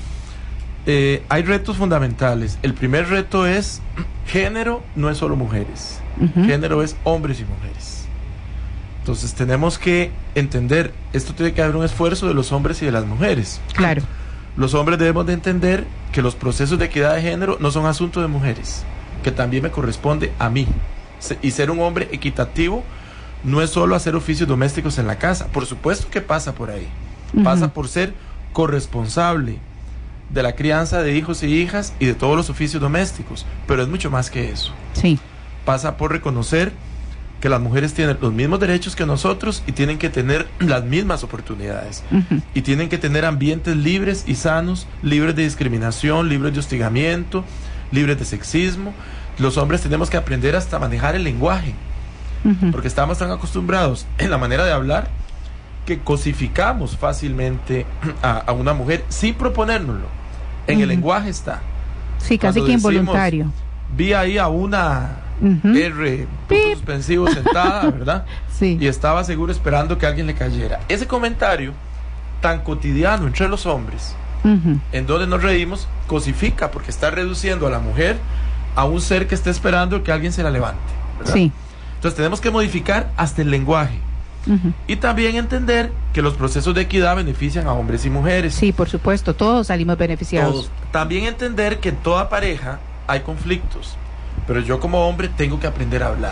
Eh, hay retos fundamentales. El primer reto es, género no es solo mujeres, Ujú. género es hombres y mujeres. Entonces tenemos que entender, esto tiene que haber un esfuerzo de los hombres y de las mujeres. Claro. Los hombres debemos de entender que los procesos de equidad de género no son asunto de mujeres, que también me corresponde a mí. Se- Y ser un hombre equitativo no es solo hacer oficios domésticos en la casa, por supuesto que pasa por ahí. Ujú. Pasa por ser corresponsable de la crianza de hijos y hijas y de todos los oficios domésticos, pero es mucho más que eso. Sí. Pasa por reconocer que las mujeres tienen los mismos derechos que nosotros y tienen que tener las mismas oportunidades. Ujú. Y tienen que tener ambientes libres y sanos, libres de discriminación, libres de hostigamiento, libres de sexismo. Los hombres tenemos que aprender hasta a manejar el lenguaje, Ujú. porque estamos tan acostumbrados en la manera de hablar que cosificamos fácilmente a, a una mujer sin proponérnoslo. En el Ujú. lenguaje está. Sí, casi Cuando que decimos, involuntario. Vi ahí a una Ujú. R, punto Pip. suspensivo, sentada, ¿verdad? Sí. Y estaba seguro esperando que alguien le cayera. Ese comentario tan cotidiano entre los hombres, Ujú. en donde nos reímos, cosifica, porque está reduciendo a la mujer a un ser que está esperando que alguien se la levante, ¿verdad? Sí. Entonces tenemos que modificar hasta el lenguaje Ujú. y también entender que los procesos de equidad benefician a hombres y mujeres. Sí, por supuesto, todos salimos beneficiados. Todos. También entender que en toda pareja hay conflictos, pero yo como hombre tengo que aprender a hablar.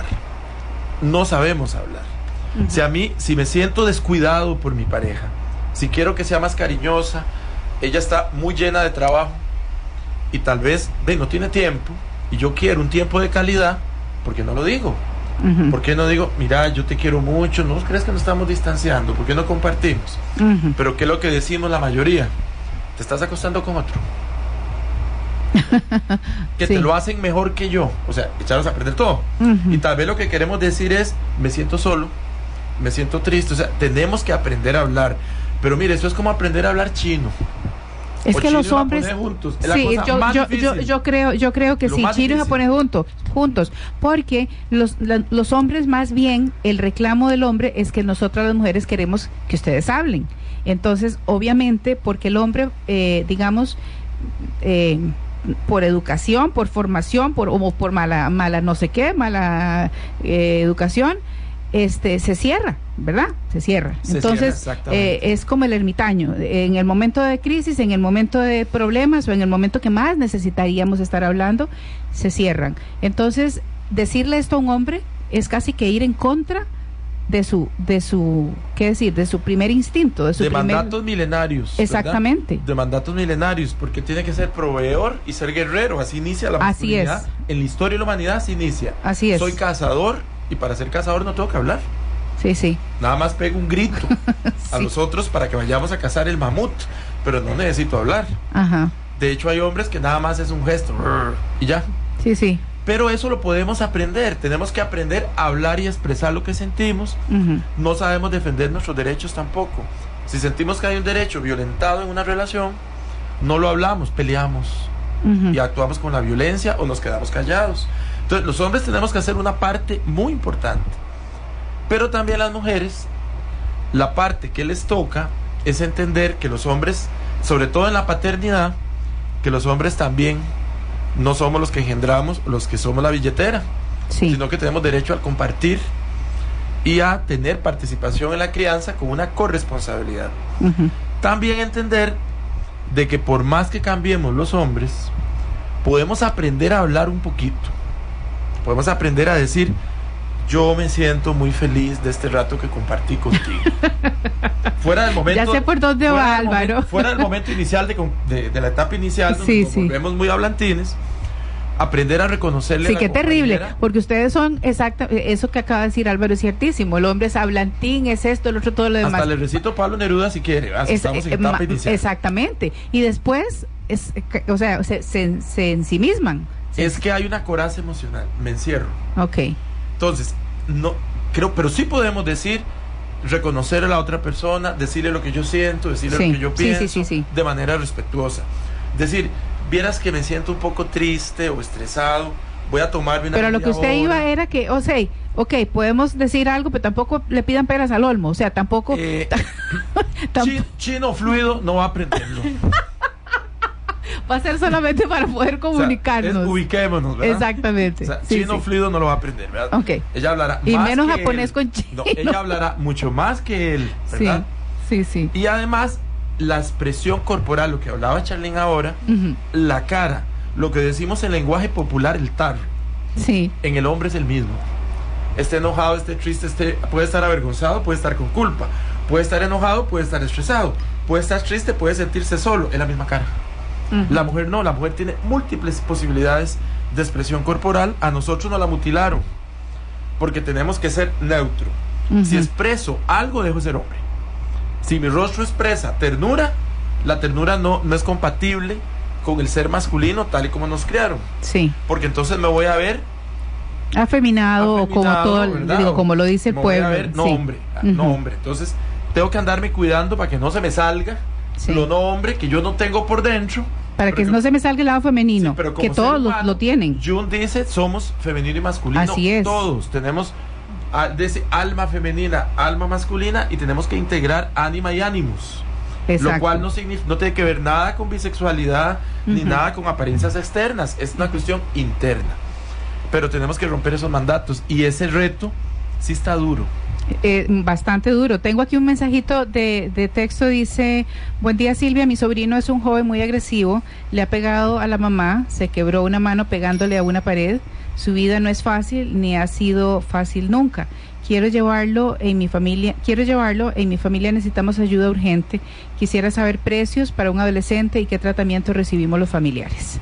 No sabemos hablar. Ujú. Si a mí, si me siento descuidado por mi pareja, si quiero que sea más cariñosa, ella está muy llena de trabajo y tal vez ve, no tiene tiempo y yo quiero un tiempo de calidad, ¿por qué no lo digo? Ujú. ¿Por qué no digo, mira, yo te quiero mucho, no crees que nos estamos distanciando? ¿Por qué no compartimos? Ujú. Pero ¿qué es lo que decimos la mayoría? Te estás acostando con otro. Que Sí. te lo hacen mejor que yo. O sea, echarnos a perder todo. Ujú. Y tal vez lo que queremos decir es, me siento solo, me siento triste. O sea, tenemos que aprender a hablar. Pero mire, eso es como aprender a hablar chino. Es O que chino los y hombres, japonés juntos. Es la sí, cosa yo, más yo, difícil. yo, yo creo, yo creo que Lo sí, más chino y difícil. japonés juntos, juntos, porque los, la- los hombres más bien, el reclamo del hombre es que nosotras las mujeres queremos que ustedes hablen. Entonces, obviamente, porque el hombre, eh, digamos, eh, por educación, por formación, por o por mala, mala no sé qué, mala eh, educación, este, se cierra, ¿verdad? Se cierra. Se Entonces, cierra, exactamente. eh, es como el ermitaño. En el momento de crisis, en el momento de problemas o en el momento que más necesitaríamos estar hablando, se cierran. Entonces, decirle esto a un hombre es casi que ir en contra de su, de su, ¿qué decir? De su primer instinto, de su De primer... mandatos milenarios. ¿verdad? Exactamente. De mandatos milenarios, porque tiene que ser proveedor y ser guerrero. Así inicia la Así es. masculinidad. En la historia de la humanidad así inicia. Así es. Soy cazador y para ser cazador no tengo que hablar. Sí, sí. Nada más pego un grito a Sí. los otros para que vayamos a cazar el mamut, pero no necesito hablar. Ajá. De hecho, hay hombres que nada más es un gesto y ya. Sí, sí. Pero eso lo podemos aprender. Tenemos que aprender a hablar y expresar lo que sentimos. Ujú. No sabemos defender nuestros derechos tampoco. Si sentimos que hay un derecho violentado en una relación, no lo hablamos, peleamos Ujú. y actuamos con la violencia o nos quedamos callados. Entonces, los hombres tenemos que hacer una parte muy importante. Pero también las mujeres, la parte que les toca es entender que los hombres, sobre todo en la paternidad, que los hombres también no somos los que engendramos, los que somos la billetera, Sí. sino que tenemos derecho a compartir y a tener participación en la crianza con una corresponsabilidad. Ujú. También entender de que por más que cambiemos los hombres, podemos aprender a hablar un poquito. Podemos aprender a decir, yo me siento muy feliz de este rato que compartí contigo. Fuera del momento... Ya sé por dónde fuera va, del Álvaro. momento- fuera del momento inicial de, con- de, de la etapa inicial, donde Sí, nos sí. volvemos muy hablantines, aprender a reconocerle a Sí, la qué terrible, compañera. porque ustedes son exacta, eso que acaba de decir Álvaro es ciertísimo, el hombre es hablantín, es esto, el otro, todo lo demás. Hasta le recito a Pablo Neruda si quiere, ¿verdad? Si Es- estamos en eh, etapa ma- inicial. exactamente, y después, es, eh, que- o sea, se, se, se ensimisman. Se- Es que hay una coraza emocional, me encierro. Ok, Entonces, no creo, pero sí podemos decir, reconocer a la otra persona, decirle lo que yo siento, decirle Sí, lo que yo sí, pienso, sí, sí, sí. de manera respetuosa. Decir, vieras que me siento un poco triste o estresado voy a tomarme una Pero lo que usted hora. iba era que, o sea, ok, podemos decir algo, pero tampoco le pidan peras al olmo, o sea, tampoco... Eh, tam- chi- chino fluido no va a aprenderlo. va a ser solamente para poder comunicarnos. O sea, es, ubiquémonos, ¿verdad? Exactamente. O sea, Sí, chino sí. fluido no lo va a aprender, ¿verdad? Ok. Ella hablará Y más menos que japonés él. con chino. No, ella hablará mucho más que él, ¿verdad? Sí, sí, sí. Y además, la expresión corporal, lo que hablaba Charlene ahora, Ujú. la cara, lo que decimos en lenguaje popular, el tarro, Sí, en el hombre es el mismo. Esté enojado, esté triste, esté, puede estar avergonzado, puede estar con culpa, puede estar enojado, puede estar estresado, puede estar triste, puede sentirse solo, es la misma cara. ujú. La mujer no, la mujer tiene múltiples posibilidades de expresión corporal. A nosotros nos la mutilaron porque tenemos que ser neutro. Ujú. Si expreso algo, dejo de ser hombre. Si mi rostro expresa ternura, la ternura no, no es compatible con el ser masculino tal y como nos criaron, Sí. porque entonces me voy a ver Afeminado, o como afeminado, todo, el- ¿verdad? digo, como lo dice el Me voy a pueblo. ver, no sí. hombre, Ujú. no hombre. Entonces tengo que andarme cuidando para que no se me salga Sí. lo no hombre que yo no tengo por dentro. Para que Pero no se me salga el lado femenino, Sí, pero como que ser todos lo, humano, lo tienen. Jung dice, somos femenino y masculino. Así es. Todos tenemos ah, dice, alma femenina, alma masculina, y tenemos que integrar ánima y ánimos. Exacto. Lo cual no, signif- no tiene que ver nada con bisexualidad, ni Ujú. nada con apariencias externas. Es una cuestión interna. Pero tenemos que romper esos mandatos. Y ese reto sí está duro. Eh, bastante duro. Tengo aquí un mensajito de, de texto, dice: buen día Silvia, mi sobrino es un joven muy agresivo, le ha pegado a la mamá, se quebró una mano pegándole a una pared, su vida no es fácil ni ha sido fácil nunca. Quiero llevarlo en mi familia, quiero llevarlo, en mi familia necesitamos ayuda urgente. Quisiera saber precios para un adolescente y qué tratamiento recibimos los familiares.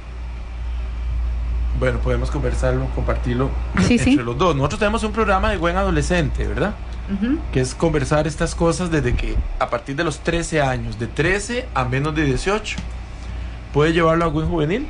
Bueno, podemos conversarlo, compartirlo Sí, entre sí. los dos. Nosotros tenemos un programa de buen adolescente, ¿verdad? Ujú. Que es conversar estas cosas desde que a partir de los trece años, de trece a menos de dieciocho, puede llevarlo a buen juvenil,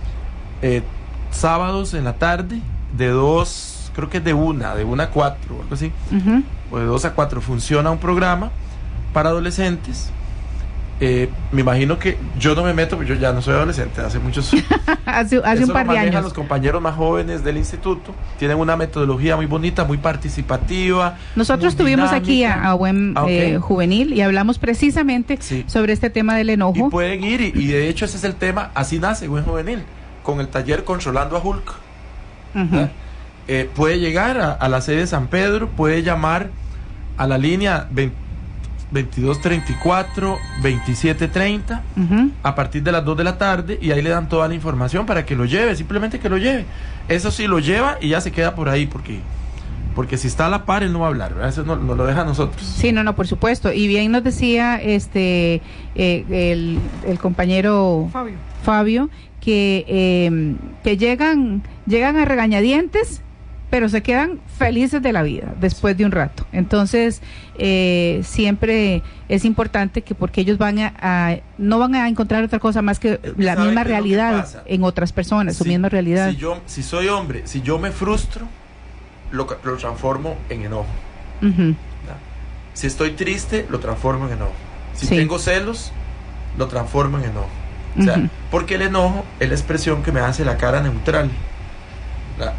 eh, sábados en la tarde, de dos, creo que es de una, de una a cuatro, o algo así, Ujú. o de dos a cuatro, funciona un programa para adolescentes. Eh, me imagino que yo no me meto, porque yo ya no soy adolescente, hace muchos hace hace eso un par lo de manejan años. los compañeros más jóvenes del instituto. Tienen una metodología muy bonita, muy participativa. Nosotros muy tuvimos aquí a, dinámica. a Buen Ah, ok. eh, Juvenil y hablamos precisamente Sí. sobre este tema del enojo. Y pueden ir, y, y de hecho ese es el tema, así nace Buen Juvenil, con el taller Controlando a Hulk. Ujú. ¿verdad? Eh, puede llegar a, a la sede de San Pedro, puede llamar a la línea veintidós treinta y cuatro, veintisiete treinta Ujú. a partir de las dos de la tarde, y ahí le dan toda la información para que lo lleve, simplemente que lo lleve. Eso sí, lo lleva y ya se queda por ahí, porque porque si está a la par él no va a hablar, ¿verdad? Eso no, nos lo deja a nosotros. Sí, no, no, por supuesto. Y bien nos decía este eh, el, el compañero Fabio. Fabio que eh, que llegan llegan a regañadientes, pero se quedan felices de la vida después de un rato. Entonces, eh, siempre es importante que, porque ellos van a, a- no van a encontrar otra cosa más que la ¿Saben misma qué es lo que realidad pasa? en otras personas, su Si- misma realidad. Si yo, si soy hombre, si yo me frustro, lo, ca- lo transformo en enojo. Ujú. ¿verdad? Si estoy triste, lo transformo en enojo. Si Sí. tengo celos, lo transformo en enojo. O sea, Ujú. porque el enojo es la expresión que me hace la cara neutral, ¿verdad?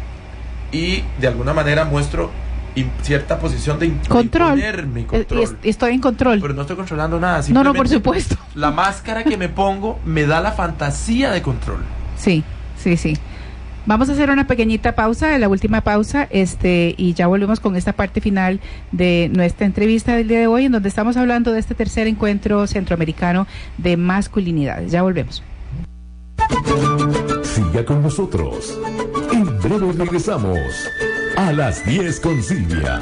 Y de alguna manera muestro im- cierta posición de, imp- de Control. imponer mi Eh, y control. es- estoy en control. Pero no estoy controlando nada. No, no, por simplemente supuesto. La máscara que me pongo me da la fantasía de control. Sí, sí, sí. Vamos a hacer una pequeñita pausa, la última pausa, este, y ya volvemos con esta parte final de nuestra entrevista del día de hoy, en donde estamos hablando de este tercer encuentro centroamericano de masculinidades. Ya volvemos. Siga con nosotros. En breve regresamos a las diez con Silvia.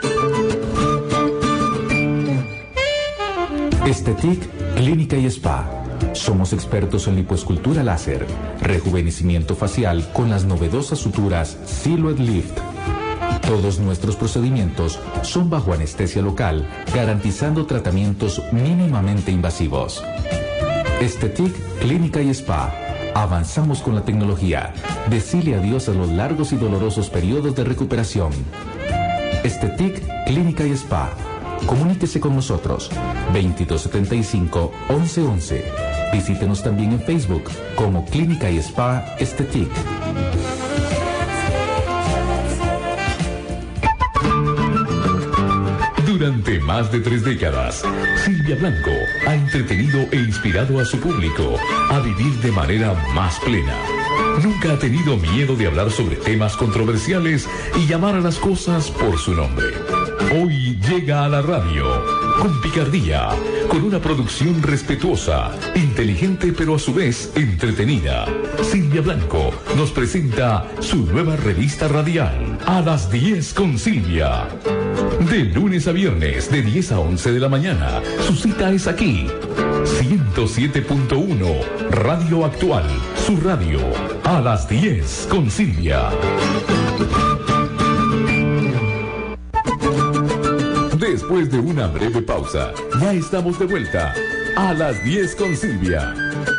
Estetic Clínica y Spa. Somos expertos en lipoescultura láser, rejuvenecimiento facial con las novedosas suturas Silhouette Lift. Todos nuestros procedimientos son bajo anestesia local, garantizando tratamientos mínimamente invasivos. Estetic Clínica y Spa. Avanzamos con la tecnología. Decile adiós a los largos y dolorosos periodos de recuperación. Estetic Clínica y Spa. Comuníquese con nosotros. veintidós setenta y cinco, once once. Visítenos también en Facebook como Clínica y Spa Estetic. durante más de tres décadas, Silvia Blanco ha entretenido e inspirado a su público a vivir de manera más plena. Nunca ha tenido miedo de hablar sobre temas controversiales y llamar a las cosas por su nombre. Hoy llega a la radio con picardía, con una producción respetuosa, inteligente pero a su vez entretenida. Silvia Blanco nos presenta su nueva revista radial, A las diez con Silvia. De lunes a viernes, de diez a once de la mañana, su cita es aquí. ciento siete punto uno, Radio Actual, su radio. A las diez con Silvia. Después de una breve pausa, ya estamos de vuelta. A las diez con Silvia.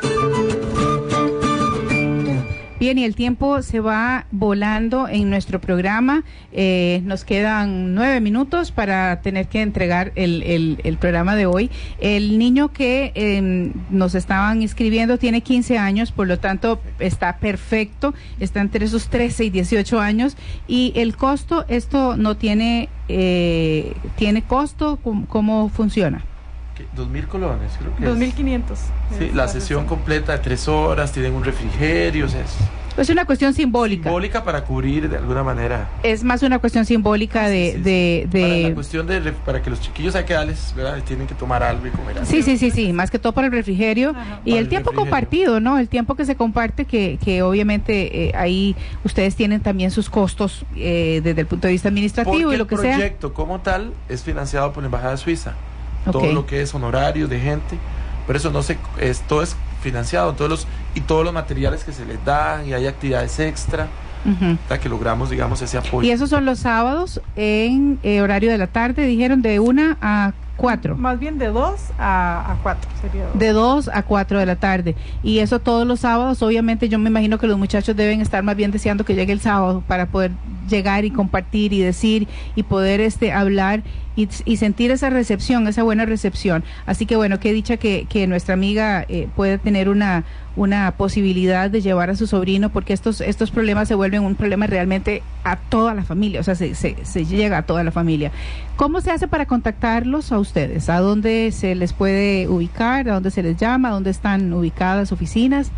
Bien, y el tiempo se va volando en nuestro programa. Eh, nos quedan nueve minutos para tener que entregar el, el, el programa de hoy. El niño que eh, nos estaban inscribiendo tiene quince años, por lo tanto está perfecto, está entre esos trece y dieciocho años. Y el costo, esto no tiene, eh, ¿tiene costo? ¿Cómo, cómo funciona? Dos mil colones, creo que Dos es. mil quinientos. Sí, la sesión completa de tres horas, tienen un refrigerio, o sea, es Es una cuestión simbólica. simbólica para cubrir de alguna manera. Es más una cuestión simbólica de... Sí, sí, de, sí. Para de... la cuestión de, ref- para que los chiquillos hay que darles, ¿verdad? Tienen que tomar algo y comer algo. Sí, sí, sí, sí, más que todo para el refrigerio. Ajá. Y Para el el tiempo refrigerio. compartido, ¿no? El tiempo que se comparte, que, que obviamente eh, ahí ustedes tienen también sus costos eh, desde el punto de vista administrativo Porque y lo que el sea. proyecto como tal es financiado por la Embajada de Suiza. Ok. Todo lo que es honorarios de gente, pero eso no se, es, todo es financiado, todos los, y todos los materiales que se les dan, y hay actividades extra, Ujú. hasta que logramos, digamos, ese apoyo. Y esos son los sábados en eh, horario de la tarde, dijeron de una a cuatro. Más bien de dos a, a cuatro sería. dos. De dos a cuatro de la tarde. Y eso todos los sábados. Obviamente yo me imagino que los muchachos deben estar más bien deseando que llegue el sábado para poder llegar y compartir y decir y poder este hablar y, y sentir esa recepción, esa buena recepción. Así que bueno, qué dicha que, que nuestra amiga eh, puede tener una una posibilidad de llevar a su sobrino, porque estos estos problemas se vuelven un problema realmente a toda la familia, o sea, se, se, se llega a toda la familia. ¿Cómo se hace para contactarlos a ustedes? ¿A dónde se les puede ubicar? ¿A dónde se les llama? ¿A dónde están ubicadas oficinas?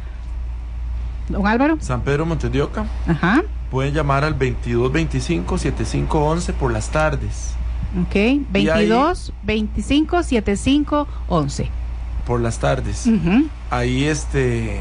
Don Álvaro. San Pedro Montes de Oca, Ajá. pueden llamar al veintidós veinticinco setenta y cinco once por las tardes, Ok. veintidós, veinticinco, setenta y cinco, once. por las tardes. Ujú. Ahí este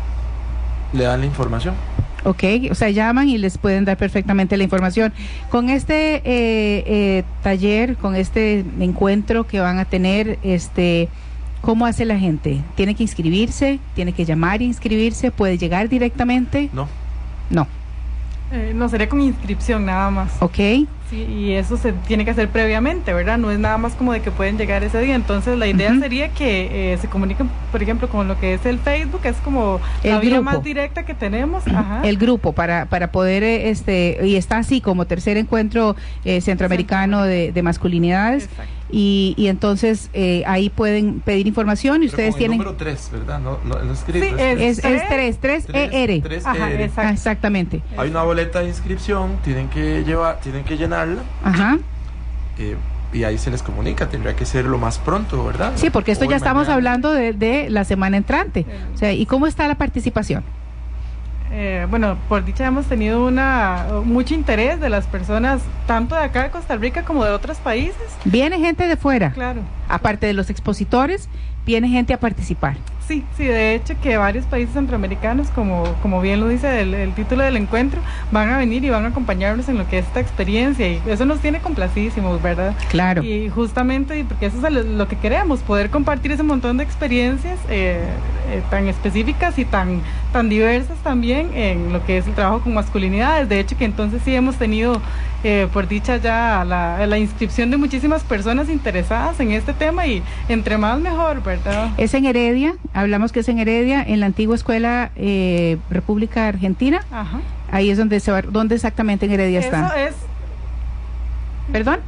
le dan la información. Ok, o sea, llaman y les pueden dar perfectamente la información. Con este eh, eh, taller, con este encuentro que van a tener, este, ¿cómo hace la gente? ¿Tiene que inscribirse? ¿Tiene que llamar e inscribirse? ¿Puede llegar directamente? No, No. Eh, no, sería con inscripción nada más. Ok. Sí, y eso se tiene que hacer previamente, ¿verdad? No es nada más como de que pueden llegar ese día. Entonces la idea Ujú. sería que eh, se comuniquen, por ejemplo, con lo que es el Facebook, es como El la vía grupo. más directa que tenemos. Ajá. El grupo para para poder eh, este y está así como tercer encuentro eh, centroamericano de, de masculinidades. Exacto. y, y entonces eh, ahí pueden pedir información y pero ustedes con el tienen número tres, ¿verdad? No, no, no es escrito, Sí, es es, tres. es tres, tres Tres, E R. tres Ajá, E R. exacto. Ah, exactamente. Hay una boleta de inscripción, tienen que llevar, tienen que llenarla, Ajá. eh, y ahí se les comunica. Tendría que ser lo más pronto, ¿verdad? Sí, porque esto Hoy, ya estamos mañana. hablando de, de la semana entrante. O sea, ¿y cómo está la participación? Eh, bueno, por dicha hemos tenido una mucho interés de las personas, tanto de acá de Costa Rica como de otros países. Viene gente de fuera, Claro. aparte de los expositores, viene gente a participar. Sí, sí, de hecho que varios países centroamericanos, como, como bien lo dice el, el título del encuentro, van a venir y van a acompañarnos en lo que es esta experiencia, y eso nos tiene complacidísimos, ¿verdad? Claro. Y justamente, y porque eso es lo, lo que queremos, poder compartir ese montón de experiencias eh, eh, tan específicas y tan, tan diversas también en lo que es el trabajo con masculinidades. De hecho que entonces sí hemos tenido, eh, por dicha ya, la, la inscripción de muchísimas personas interesadas en este tema, y entre más mejor, ¿verdad? Es en Heredia, hablamos que es en Heredia, en la antigua escuela eh, República Argentina. Ajá. Ahí es donde se va, ¿dónde exactamente en Heredia Eso está? es, ¿Perdón?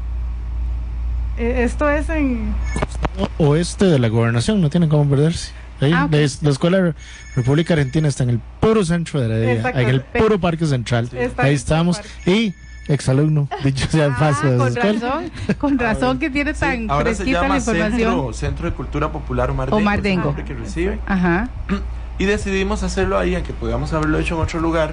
eh, esto es en... Oeste de la gobernación, no tienen cómo perderse. Ahí, Ah, ok. es- la escuela República Argentina está en el puro centro de la idea, Exacto. en el puro parque central. Está Ahí en el estamos. parque. Y exalumno, dicho sea de paso. Ah, de con escuela. razón, con razón que tiene Sí, tan ahora se fresquita llama la información. Centro, Centro de Cultura Popular Omar Dengo, Omar es el Dengo. nombre que recibe. Ajá. Y decidimos hacerlo ahí, aunque podíamos haberlo hecho en otro lugar,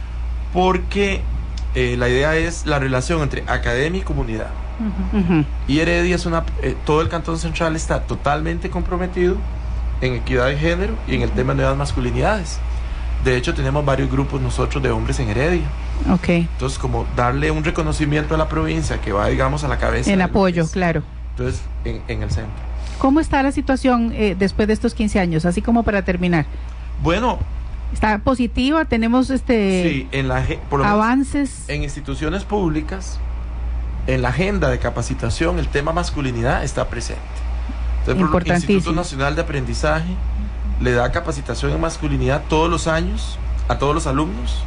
porque eh, la idea es la relación entre academia y comunidad. Ujú. Y Heredia es una, eh, todo el Cantón Central está totalmente comprometido en equidad de género y en el tema de nuevas masculinidades. De hecho, tenemos varios grupos nosotros de hombres en Heredia. Ok. Entonces, como darle un reconocimiento a la provincia que va, digamos, a la cabeza. El de lo apoyo, que es. claro. Entonces, en, en el centro. ¿Cómo está la situación eh, después de estos quince años? Así como para terminar. Bueno, ¿Está positiva? ¿Tenemos este sí, en la, ge- por lo menos avances? en instituciones públicas, en la agenda de capacitación, el tema masculinidad está presente. Entonces, por ejemplo, el Importantísimo. Instituto Nacional de Aprendizaje le da capacitación en masculinidad todos los años a todos los alumnos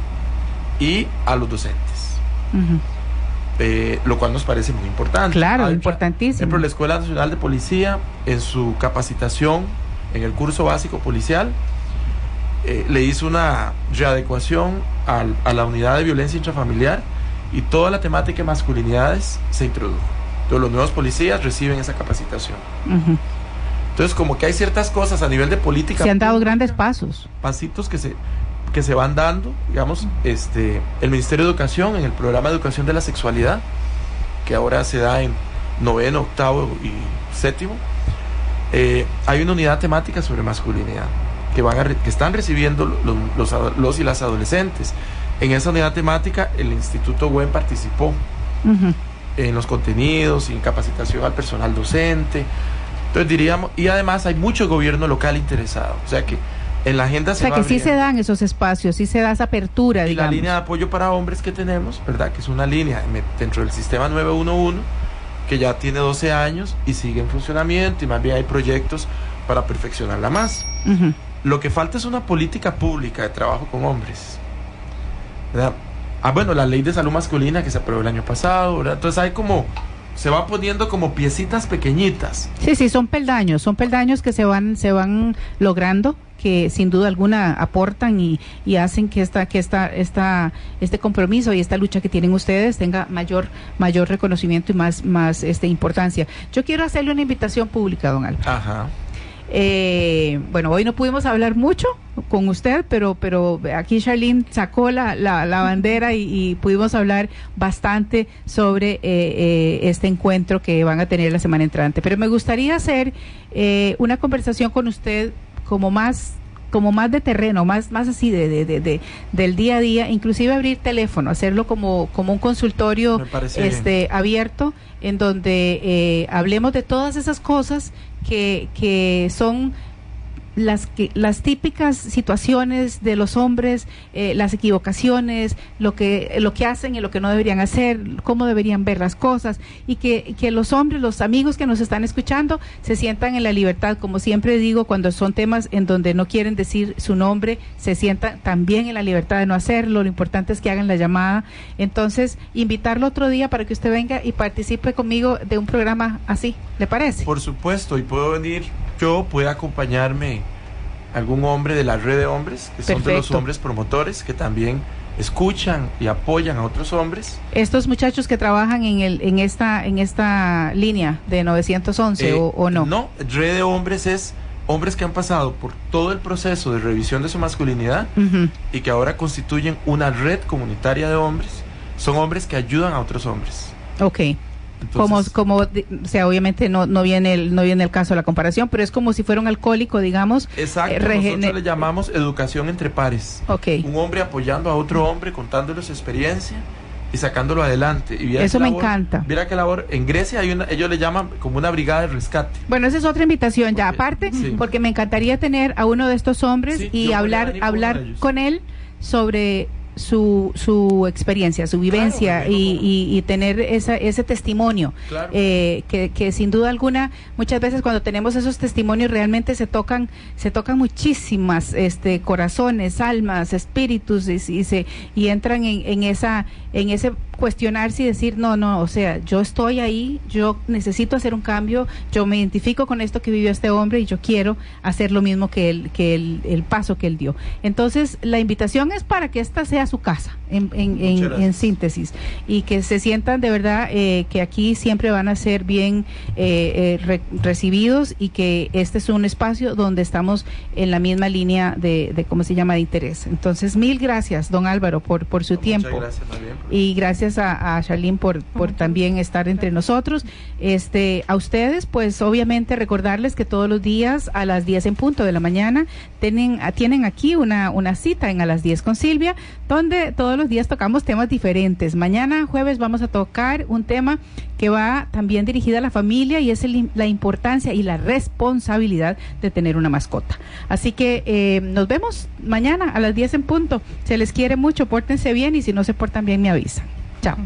y a los docentes, Ujú. eh, lo cual nos parece muy importante. Claro, Hay otra- importantísimo. Por ejemplo, la Escuela Nacional de Policía, en su capacitación en el curso básico policial, eh, le hizo una readecuación al- a la unidad de violencia intrafamiliar y toda la temática de masculinidades se introdujo. Entonces, los nuevos policías reciben esa capacitación. Ujú. Entonces, como que hay ciertas cosas a nivel de política Se han dado pública, grandes pasos. pasitos que se que se van dando, digamos, este el Ministerio de Educación en el programa de educación de la sexualidad, que ahora se da en noveno, octavo y séptimo, eh, hay una unidad temática sobre masculinidad que van a re- que están recibiendo los, los, ado- los y las adolescentes. En esa unidad temática el Instituto W E M participó Ujú. en los contenidos y en capacitación al personal docente. Entonces diríamos, y además hay mucho gobierno local interesado, o sea que en la agenda O se sea va que sí se abriendo. dan esos espacios, sí se da esa apertura, Y la digamos. línea de apoyo para hombres que tenemos, ¿verdad? Que es una línea me- dentro del sistema nueve uno uno, que ya tiene doce años y sigue en funcionamiento, y más bien hay proyectos para perfeccionarla más. Ujú. Lo que falta es una política pública de trabajo con hombres, ¿verdad? Ah, bueno, la ley de salud masculina que se aprobó el año pasado, ¿verdad? Entonces hay como, se va poniendo como piecitas pequeñitas. Sí, sí, son peldaños, son peldaños que se van, se van logrando, que sin duda alguna aportan y, y hacen que esta, que esta, esta, este compromiso y esta lucha que tienen ustedes tenga mayor, mayor reconocimiento y más, más este importancia. Yo quiero hacerle una invitación pública, don Álvaro. Ajá. Eh, bueno, hoy no pudimos hablar mucho con usted, pero pero aquí Charlene sacó la, la, la bandera y, y pudimos hablar bastante sobre eh, eh, este encuentro que van a tener la semana entrante. Pero me gustaría hacer eh, una conversación con usted como más como más de terreno, más más así de, de, de, de del día a día, inclusive abrir teléfono, hacerlo como como un consultorio Me parece este abierto en donde eh, hablemos de todas esas cosas que que son las que las típicas situaciones de los hombres, eh, las equivocaciones, lo que lo que hacen y lo que no deberían hacer, cómo deberían ver las cosas, y que, que los hombres, los amigos que nos están escuchando, se sientan en la libertad, como siempre digo, cuando son temas en donde no quieren decir su nombre, se sientan también en la libertad de no hacerlo. Lo importante es que hagan la llamada. Entonces, invitarlo otro día para que usted venga y participe conmigo de un programa así, ¿le parece? Por supuesto, y puedo venir yo, puede acompañarme algún hombre de la red de hombres, que son de los Perfecto. hombres promotores, que también escuchan y apoyan a otros hombres. Estos muchachos que trabajan en el en esta en esta línea de novecientos once Eh, o, o no. No, red de hombres es hombres que han pasado por todo el proceso de revisión de su masculinidad Ujú. y que ahora constituyen una red comunitaria de hombres. Son hombres que ayudan a otros hombres. Ok. Como, Entonces, como, de- o sea, obviamente no, no viene el, no viene el caso de la comparación, pero es como si fuera un alcohólico, digamos. exacto, eh, regene- nosotros le llamamos educación entre pares. Ok. Un hombre apoyando a otro hombre, contándole su experiencia y sacándolo adelante. Y viera Eso qué me labor- encanta. Mira qué labor. En Grecia hay una, ellos le llaman como una brigada de rescate. Bueno, esa es otra invitación ya, Porque- aparte, sí. porque me encantaría tener a uno de estos hombres Sí, y yo podría hablar venir con hablar uno de ellos. con él sobre su su experiencia, su vivencia Claro, y, vengo y, y tener esa, ese testimonio. Claro. Eh, que, que sin duda alguna, muchas veces cuando tenemos esos testimonios realmente se tocan se tocan muchísimas este corazones, almas, espíritus, y, y se y entran en, en esa en ese cuestionarse y decir, no, no, o sea, yo estoy ahí, yo necesito hacer un cambio, yo me identifico con esto que vivió este hombre y yo quiero hacer lo mismo que él, que él, el paso que él dio. Entonces, la invitación es para que esta sea sea su casa, en, en, en, en síntesis, y que se sientan de verdad eh, que aquí siempre van a ser bien eh, eh, re, recibidos, y que este es un espacio donde estamos en la misma línea de, de ¿cómo se llama?, de interés. Entonces, mil gracias, don Álvaro, por, por su Muchas tiempo. Gracias, más bien, por... Y gracias a, a Charlene por, por también estar entre nosotros. Este, a ustedes, pues obviamente recordarles que todos los días a las diez en punto de la mañana tienen, tienen aquí una, una cita en A las diez con Silvia, donde todos los días tocamos temas diferentes. Mañana jueves vamos a tocar un tema que va también dirigida a la familia, y es el, la importancia y la responsabilidad de tener una mascota. Así que eh, nos vemos mañana a las diez en punto. Se les quiere mucho, pórtense bien, y si no se portan bien me avisan. Chao.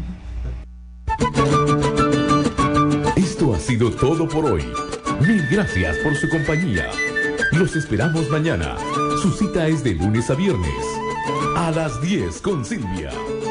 Esto ha sido todo por hoy. Mil gracias por su compañía. Los esperamos mañana. Su cita es de lunes a viernes a las diez con Silvia.